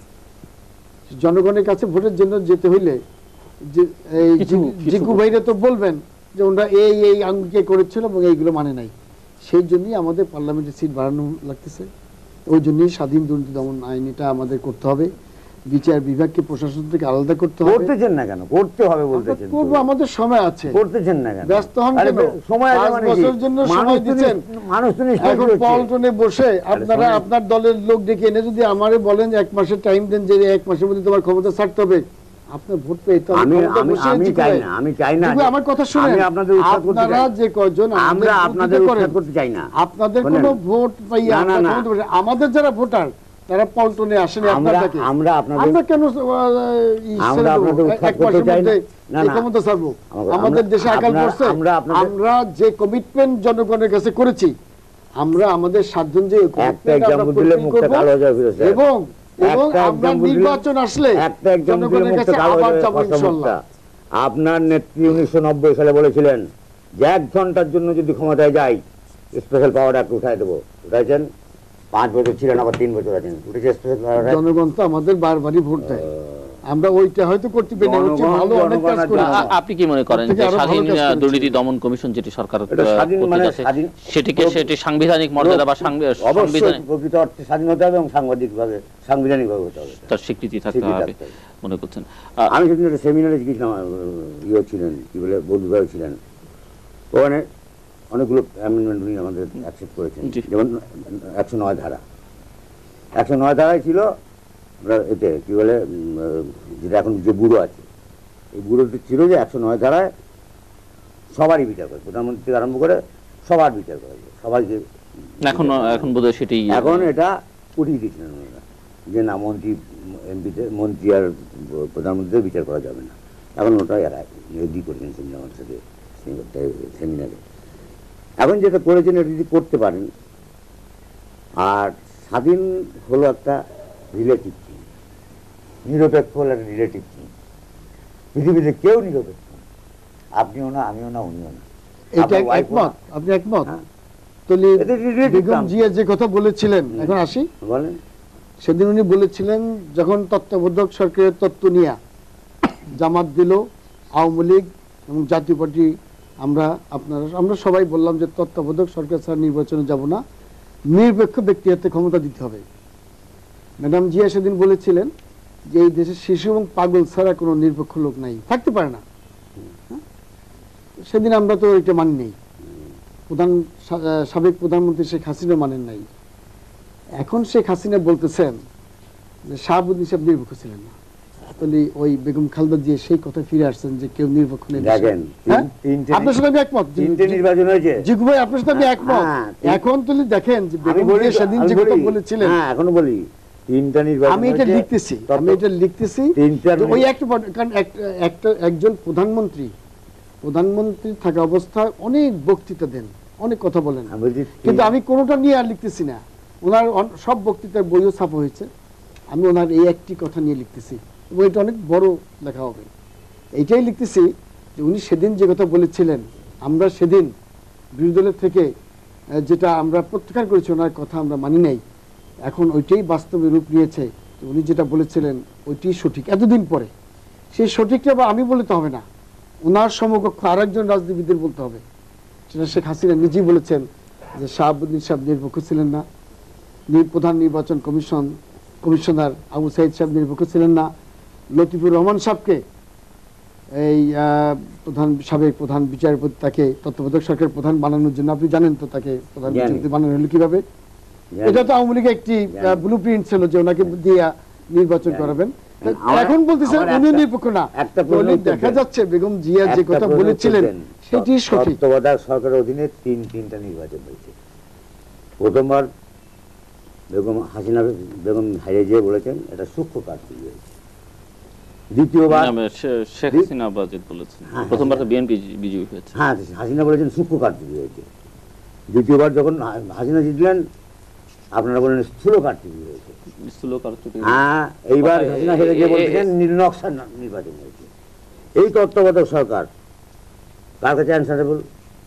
জনগণের কাছে ভোটের জন্য যেতে হইলে যে এই জিকু ভাইরা তো বলবেন যে ওরা এই অঙ্গীকার করেছিল এবং এইগুলো মানে নাই, সেই জন্যই আমাদের পার্লামেন্টের সিট বাড়ানো লাগতেছে। ওই জন্যই স্বাধীন দুর্নীতি দমন আইন এটা আমাদের করতে হবে, বিচার বিভাগকে প্রশাসন থেকে আলাদা করতে হবে। করতেছেন না কেন? করতে হবে বলতেছেন। করবো, আমাদের সময় আছে। করতেছেন না কেন? ব্যস্ত হন আরে কেন? সময় আছে 5 মানে কি? বছরের জন্য মানুষ সময় তো দিচ্ছেন। মানুষ তো নিশ্চয়ই এখন করছে। পল্টনে বসে আপনারা শোনেন। আপনার দলের লোক ডেকে এনে যদি আমারে বলেন যে 1 মাসের টাইম দেন, যে 1 মাসের মধ্যে তোমার ক্ষমতা ছাড়তে হবে, আপনার ভোট পেতে হবে। আমি চাই না আমার কথা শুনেন, আমি আপনাদের উৎখাত করতে আপনারা চাই। যে কয়জন আমরা আপনাদের উৎখাত করতে চাই না। আপনাদের শোনেন। কোনো ভোট পাইয়া না, না, আপনারা না। ক্ষমতা বসে- আমাদের যারা ভোটার তারা পল্টনে আসেনি আপনার আমরা ডাকে। আমরা আপনাদের আমরা কেন আমরা আপনাদের উৎখাত করতে চাই না। না, না। ক্ষমতা ছাড়বো? আমরা- আমাদের দেশে আকাল আমরা- পড়ছে। আমরা আপনাদের- আমরা যে কমিটমেন্ট জনগণের কাছে করেছি, আমরা আমাদের 7 জন যে একটা commitment আমরা এক্সাম্পল দিলে fulfill মুখটা করবো, কালো হয়ে যাবে স্যার। এবং একটা আমরা example দিলে- নির্বাচন আসলে একটা এক্সাম্পল দিলে জনগণের মুখটা কাছে কালো আবার হয়ে যাবো যাবে ইনশাআল্লাহ। আপনার নেত্রী 1990 সালে বলেছিলেন যে 1 ঘন্টার জন্য যদি ক্ষমতায় যাই স্পেশাল পাওয়ার অ্যাক্ট উঠাই দেবো। উঠাইছেন? 5 বছর ছিলেন, আবার 3 বছর আছেন, উঠেছে স্পেশাল পাওয়ার অ্যাক্ট। জনগণ তো আমাদের বারবারই ভোট দেয়, আমরা ওইটা হয়তো করতে পারি না, হচ্ছে ভালো অনেক কাজ করি। আপনি কি মনে করেন থেকে যে আরো ভালো স্বাধীন কাজ করেছি। দুর্নীতি দমন কমিশন যেটি সরকার এটা স্বাধীন করতে মানে যাচ্ছে, স্বাধীন- সেটি সাংবিধানিক মর্যাদা বা অবশ্যই সাংবিধানিক প্রকৃত অর্থে স্বাধীন হতে হবে এবং সাংবিধানিকভাবে হতে হবে। তার স্বীকৃতি থাকতে স্বীকৃতি হবে থাকতে হবে। মনে করছেন? আমি সেদিন একটা সেমিনারে গিয়েছিলাম, ছিলেন কি বলে বৌদ্ধ ছিলেন, ওখানে অনেকগুলো অ্যামেন্ডমেন্ট উনি আমাদের অ্যাকসেপ্ট করেছেন। জি। যেমন 109 ধারা, 109 ধারায় ছিল এতে কি বলে যেটা এখন যে ব্যুরো আছে, এই ব্যুরোতে ছিল যে 109 ধারায় সবারই বিচার করে, প্রধানমন্ত্রী থেকে আরম্ভ করে সবার বিচার করা যায়, সবাইকে। এখন বোধহয় সেটি এখন এটা উঠিয়ে দিয়েছিলেন ওনারা। যে না মন্ত্রী এমপিতে মন্ত্রী আর প্রধানমন্ত্রীদের বিচার করা যাবে না, এখন ওটা এরা রেডি করেছেন আমার সাথে সেমিনারে। এখন যেটা করেছেন এটা যদি করতে পারেন, আর স্বাধীন হলো একটা রিলেটিভ থিং, নিরপেক্ষ হলো একটা রিলেটিভ থিং। পৃথিবীতে কেউ নিরপেক্ষ না, আপনিও না, আমিও না, উনিও না। এটা একমত? আপনি একমত? তাহলে বেগম জিয়া যে কথা বলেছিলেন, এখন আসি বলেন। সেদিন উনি বলেছিলেন যখন তত্ত্বাবধায়ক সরকারের তত্ত্ব নিয়ে জামাত দিল, আওয়ামী লীগ এবং জাতীয় পার্টি, আমরা সবাই বললাম যে তত্ত্বাবধায়ক সরকার ছাড়া নির্বাচনে যাব না, নিরপেক্ষ ব্যক্তি হাতে ক্ষমতা দিতে হবে। ম্যাডাম জিয়া সেদিন বলেছিলেন যে এই দেশের শিশু এবং পাগল ছাড়া কোনো নিরপেক্ষ লোক নাই, থাকতে পারে না। সেদিন আমরা তো এটা মানি নেই, সাবেক প্রধানমন্ত্রী শেখ হাসিনা মানেন নাই। এখন শেখ হাসিনা বলতেছেন যে শাহাবুদ্দিন সাহেব নিরপেক্ষ ছিলেন না, তাহলে ওই বেগম খালেদা জিয়া সেই কথা ফিরে আসছেন যে কেউ নিরপেক্ষ নেই। আপনার সাথে আমি একমত, জিগু ভাই আপনার সাথে আমি একমত। এখন তাহলে দেখেন যে বেগম জিয়া সেদিন যে কথা বলেছিলেন, এখনো বলি আমি এটা লিখতেছি ওই একটা একজন প্রধানমন্ত্রী থাকা অবস্থায় অনেক বক্তৃতা দেন, অনেক কথা বলেন, কিন্তু আমি কোনোটা নিয়ে আর লিখতেছি না। ওনার সব বক্তৃতার বইও ছাপা হয়েছে, আমি ওনার এই একটি কথা নিয়ে লিখতেছি এবং এটা অনেক বড় লেখা হবে। এইটাই লিখতেছি যে উনি সেদিন যে কথা বলেছিলেন, আমরা সেদিন বিরোধী দলের থেকে যেটা আমরা প্রত্যাখ্যান করেছি, ওনার কথা আমরা মানি নাই, এখন ওইটাই বাস্তবে রূপ নিয়েছে। উনি যেটা বলেছিলেন ওইটাই সঠিক এতদিন পরে। সেই সঠিকটা আবার আমি বলতে হবে না, ওনার সমকক্ষ আরেকজন রাজনীতিবিদের বলতে হবে। সেটা শেখ হাসিনা নিজেই বলেছেন যে শাহাবুদ্দিন সাহেব নিরপেক্ষ ছিলেন না, প্রধান নির্বাচন কমিশনার আবু সাইদ সাহেব নিরপেক্ষ ছিলেন না, লতিফুর রহমান সাহেবকে এই সাবেক প্রধান বিচারপতি তাকে তত্ত্বাবধায়ক সরকারের প্রধান বানানোর জন্য, আপনি জানেন তো তাকে প্রধান বিচারপতি বানানো হলো কিভাবে। এটা তো আওয়ামী লীগের একটি ব্লু প্রিন্ট ছিল যে ওনাকে দিয়ে নির্বাচন করাবেন। এখন বলতেছেন উনি নিরপেক্ষ না, দেখা যাচ্ছে বেগম জিয়া যে কথা বলেছিলেন সেটি সঠিক। তত্ত্বাবধায়ক সরকারের অধীনে তিনটা নির্বাচন হয়েছে। প্রথমবার বেগম হারিয়ে যেয়ে বলেছেন এটা সূক্ষ্ম কারচুপি হয়েছে। দ্বিতীয়বার শেখ হাসিনা বলেছেন, প্রথমবার তো বিএনপি বিজয়ী হয়েছে। হ্যাঁ, হাসিনা বলেছেন সূক্ষ্ম কারচুপি হয়েছে। দ্বিতীয়বার যখন হাসিনা জিতলেন আপনারা বলেন স্থূল কারচুপি হয়েছে। হ্যাঁ, এইবার হাসিনা হেরে গিয়ে বলছেন নির্নকশা নির্বাচন হয়েছে। এই তত্ত্বাবধায়ক সরকার কার কাছে অ্যান্সারেবল?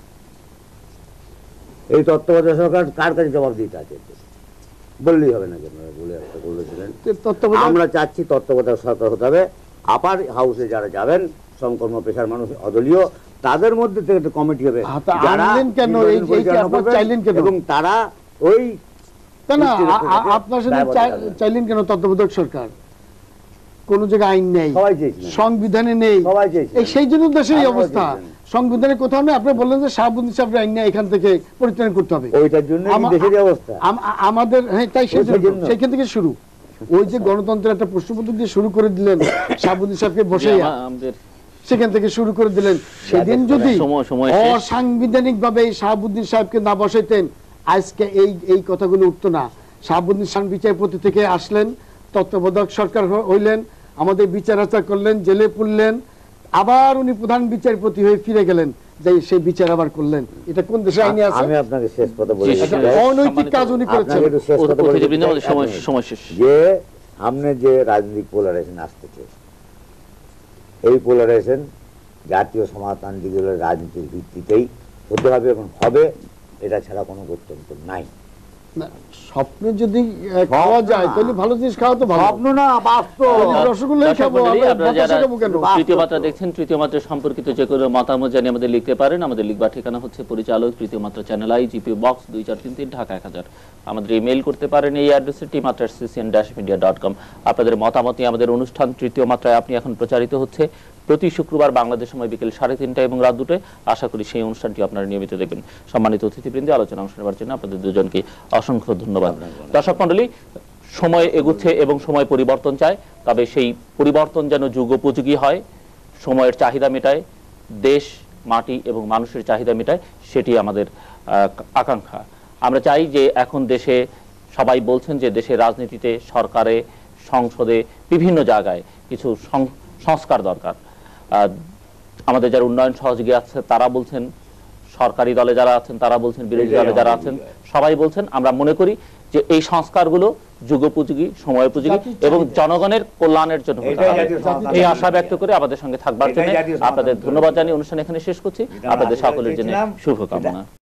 এই তত্ত্বাবধায়ক সরকার কার কাছে জবাব দিতে আছে? বললেই হবে না যে আপনারা বলেছিলেন। আমরা চাচ্ছি তত্ত্বাবধায়ক সরকার হতে হবে। আপার হাউসে যারা যাবেন সমকর্ম পেশার মানুষ, অদলীয়, তাদের মধ্যে থেকে একটা কমিটি হবে এবং তারা ওই আপনার সাথে চাইলেন কেন তত্ত্বাবধায়ক সরকার? কোন জায়গায় আইন নেই, সংবিধানে নেই, সেই জন্য দেশের অবস্থা। সংবিধানে কোথাও নেই। আপনি বললেন যে শাহাবুদ্দিন সাহেব আইন নেই, এখান থেকে পরিত্রাণ করতে হবে, ওইটার জন্য দেশের অবস্থা আমাদের। হ্যাঁ, তাই সেইখান থেকে শুরু। ওই যে গণতন্ত্রের একটা প্রশ্নপত্র দিয়ে শুরু করে দিলেন শাহাবুদ্দিন সাহেবকে বসে, সেখান থেকে শুরু করে দিলেন। সেদিন যদি অসাংবিধানিক ভাবে শাহাবুদ্দিন সাহেবকে না বসাইতেন আজকে এই কথাগুলো উঠতো না। শাহাবুদ্দিন সাহেব বিচারপতি থেকে আসলেন, তত্ত্বাবধায়ক সরকার হইলেন, আমাদের বিচার আচার করলেন, জেলে পুরলেন, আবার উনি প্রধান বিচারপতি হয়ে ফিরে গেলেন, যে সেই বিচার আবার করলেন। এটা কোন দেশে আইনে আছে? আমি আপনাকে শেষ কথা বলি, অনৈতিক কাজ উনি করেছেন। যে সামনে যে রাজনৈতিক পোলারাইজেশন আসতেছে, এই পোলারাইজেশন জাতীয় সমাজতান্ত্রিক দলের রাজনীতির ভিত্তিতেই হতে হবে এবং হবে, এটা ছাড়া কোনো গত্যন্তর নাই। স্বপ্ন যদি খাওয়া যায় তাহলে ভালো জিনিস খাওয়া তো ভালো, স্বপ্ন না বাস্তব। রসগোল্লাই খাবো। তৃতীয় মাত্রা দেখছেন, তৃতীয় মাত্রা সম্পর্কিত যে কোনো মতামত জানিয়ে আমাদের লিখতে পারেন। আমাদের লিখবার ঠিকানা হচ্ছে পরিচালক, তৃতীয় মাত্রা channel I, GP box 2433, Dhaka 1000। আমাদের ইমেইল করতে পারেন এই অ্যাড্রেসে tmatra@ccn-media.com। আপনাদের মতামত নিয়ে আমাদের অনুষ্ঠান তৃতীয় মাত্রায় আপনি এখন প্রচারিত হচ্ছে প্রতি শুক্রবার বাংলাদেশ সময় বিকেল 3:30 এবং রাত 2টায়। আশা করি সেই অনুষ্ঠানটি আপনারা নিয়মিত দেখবেন। সম্মানিত অতিথিবৃন্দ, আলোচনা অংশ নেওয়ার জন্য আপনাদের দুজনকে অসংখ্য ধন্যবাদ। দর্শক মণ্ডলী, সময় এগুচ্ছে এবং সময় পরিবর্তন চায়, তবে সেই পরিবর্তন যেন যুগোপযোগী হয়, সময়ের চাহিদা মেটায়, দেশ, মাটি এবং মানুষের চাহিদা মেটায়, সেটি আমাদের আকাঙ্ক্ষা। আমরা চাই যে এখন দেশে সবাই বলছেন যে দেশের রাজনীতিতে, সরকারে, সংসদে, বিভিন্ন জায়গায় কিছু সংস্কার দরকার। আমাদের যারা উন্নয়ন সহযোগী আছে তারা বলছেন, সরকারি দলে যারা আছেন তারা বলছেন, বিরোধী দলে যারা আছেন সবাই বলছেন, আমরা মনে করি যে এই সংস্কারগুলো যুগোপযোগী, সময়োপযোগী এবং জনগণের কল্যাণের জন্য হতে হবে। এই আশা ব্যক্ত করে আমাদের সঙ্গে থাকবার জন্য আপনাদের ধন্যবাদ জানিয়ে অনুষ্ঠান এখানে শেষ করছি। আপনাদের সকলের জন্য শুভকামনা।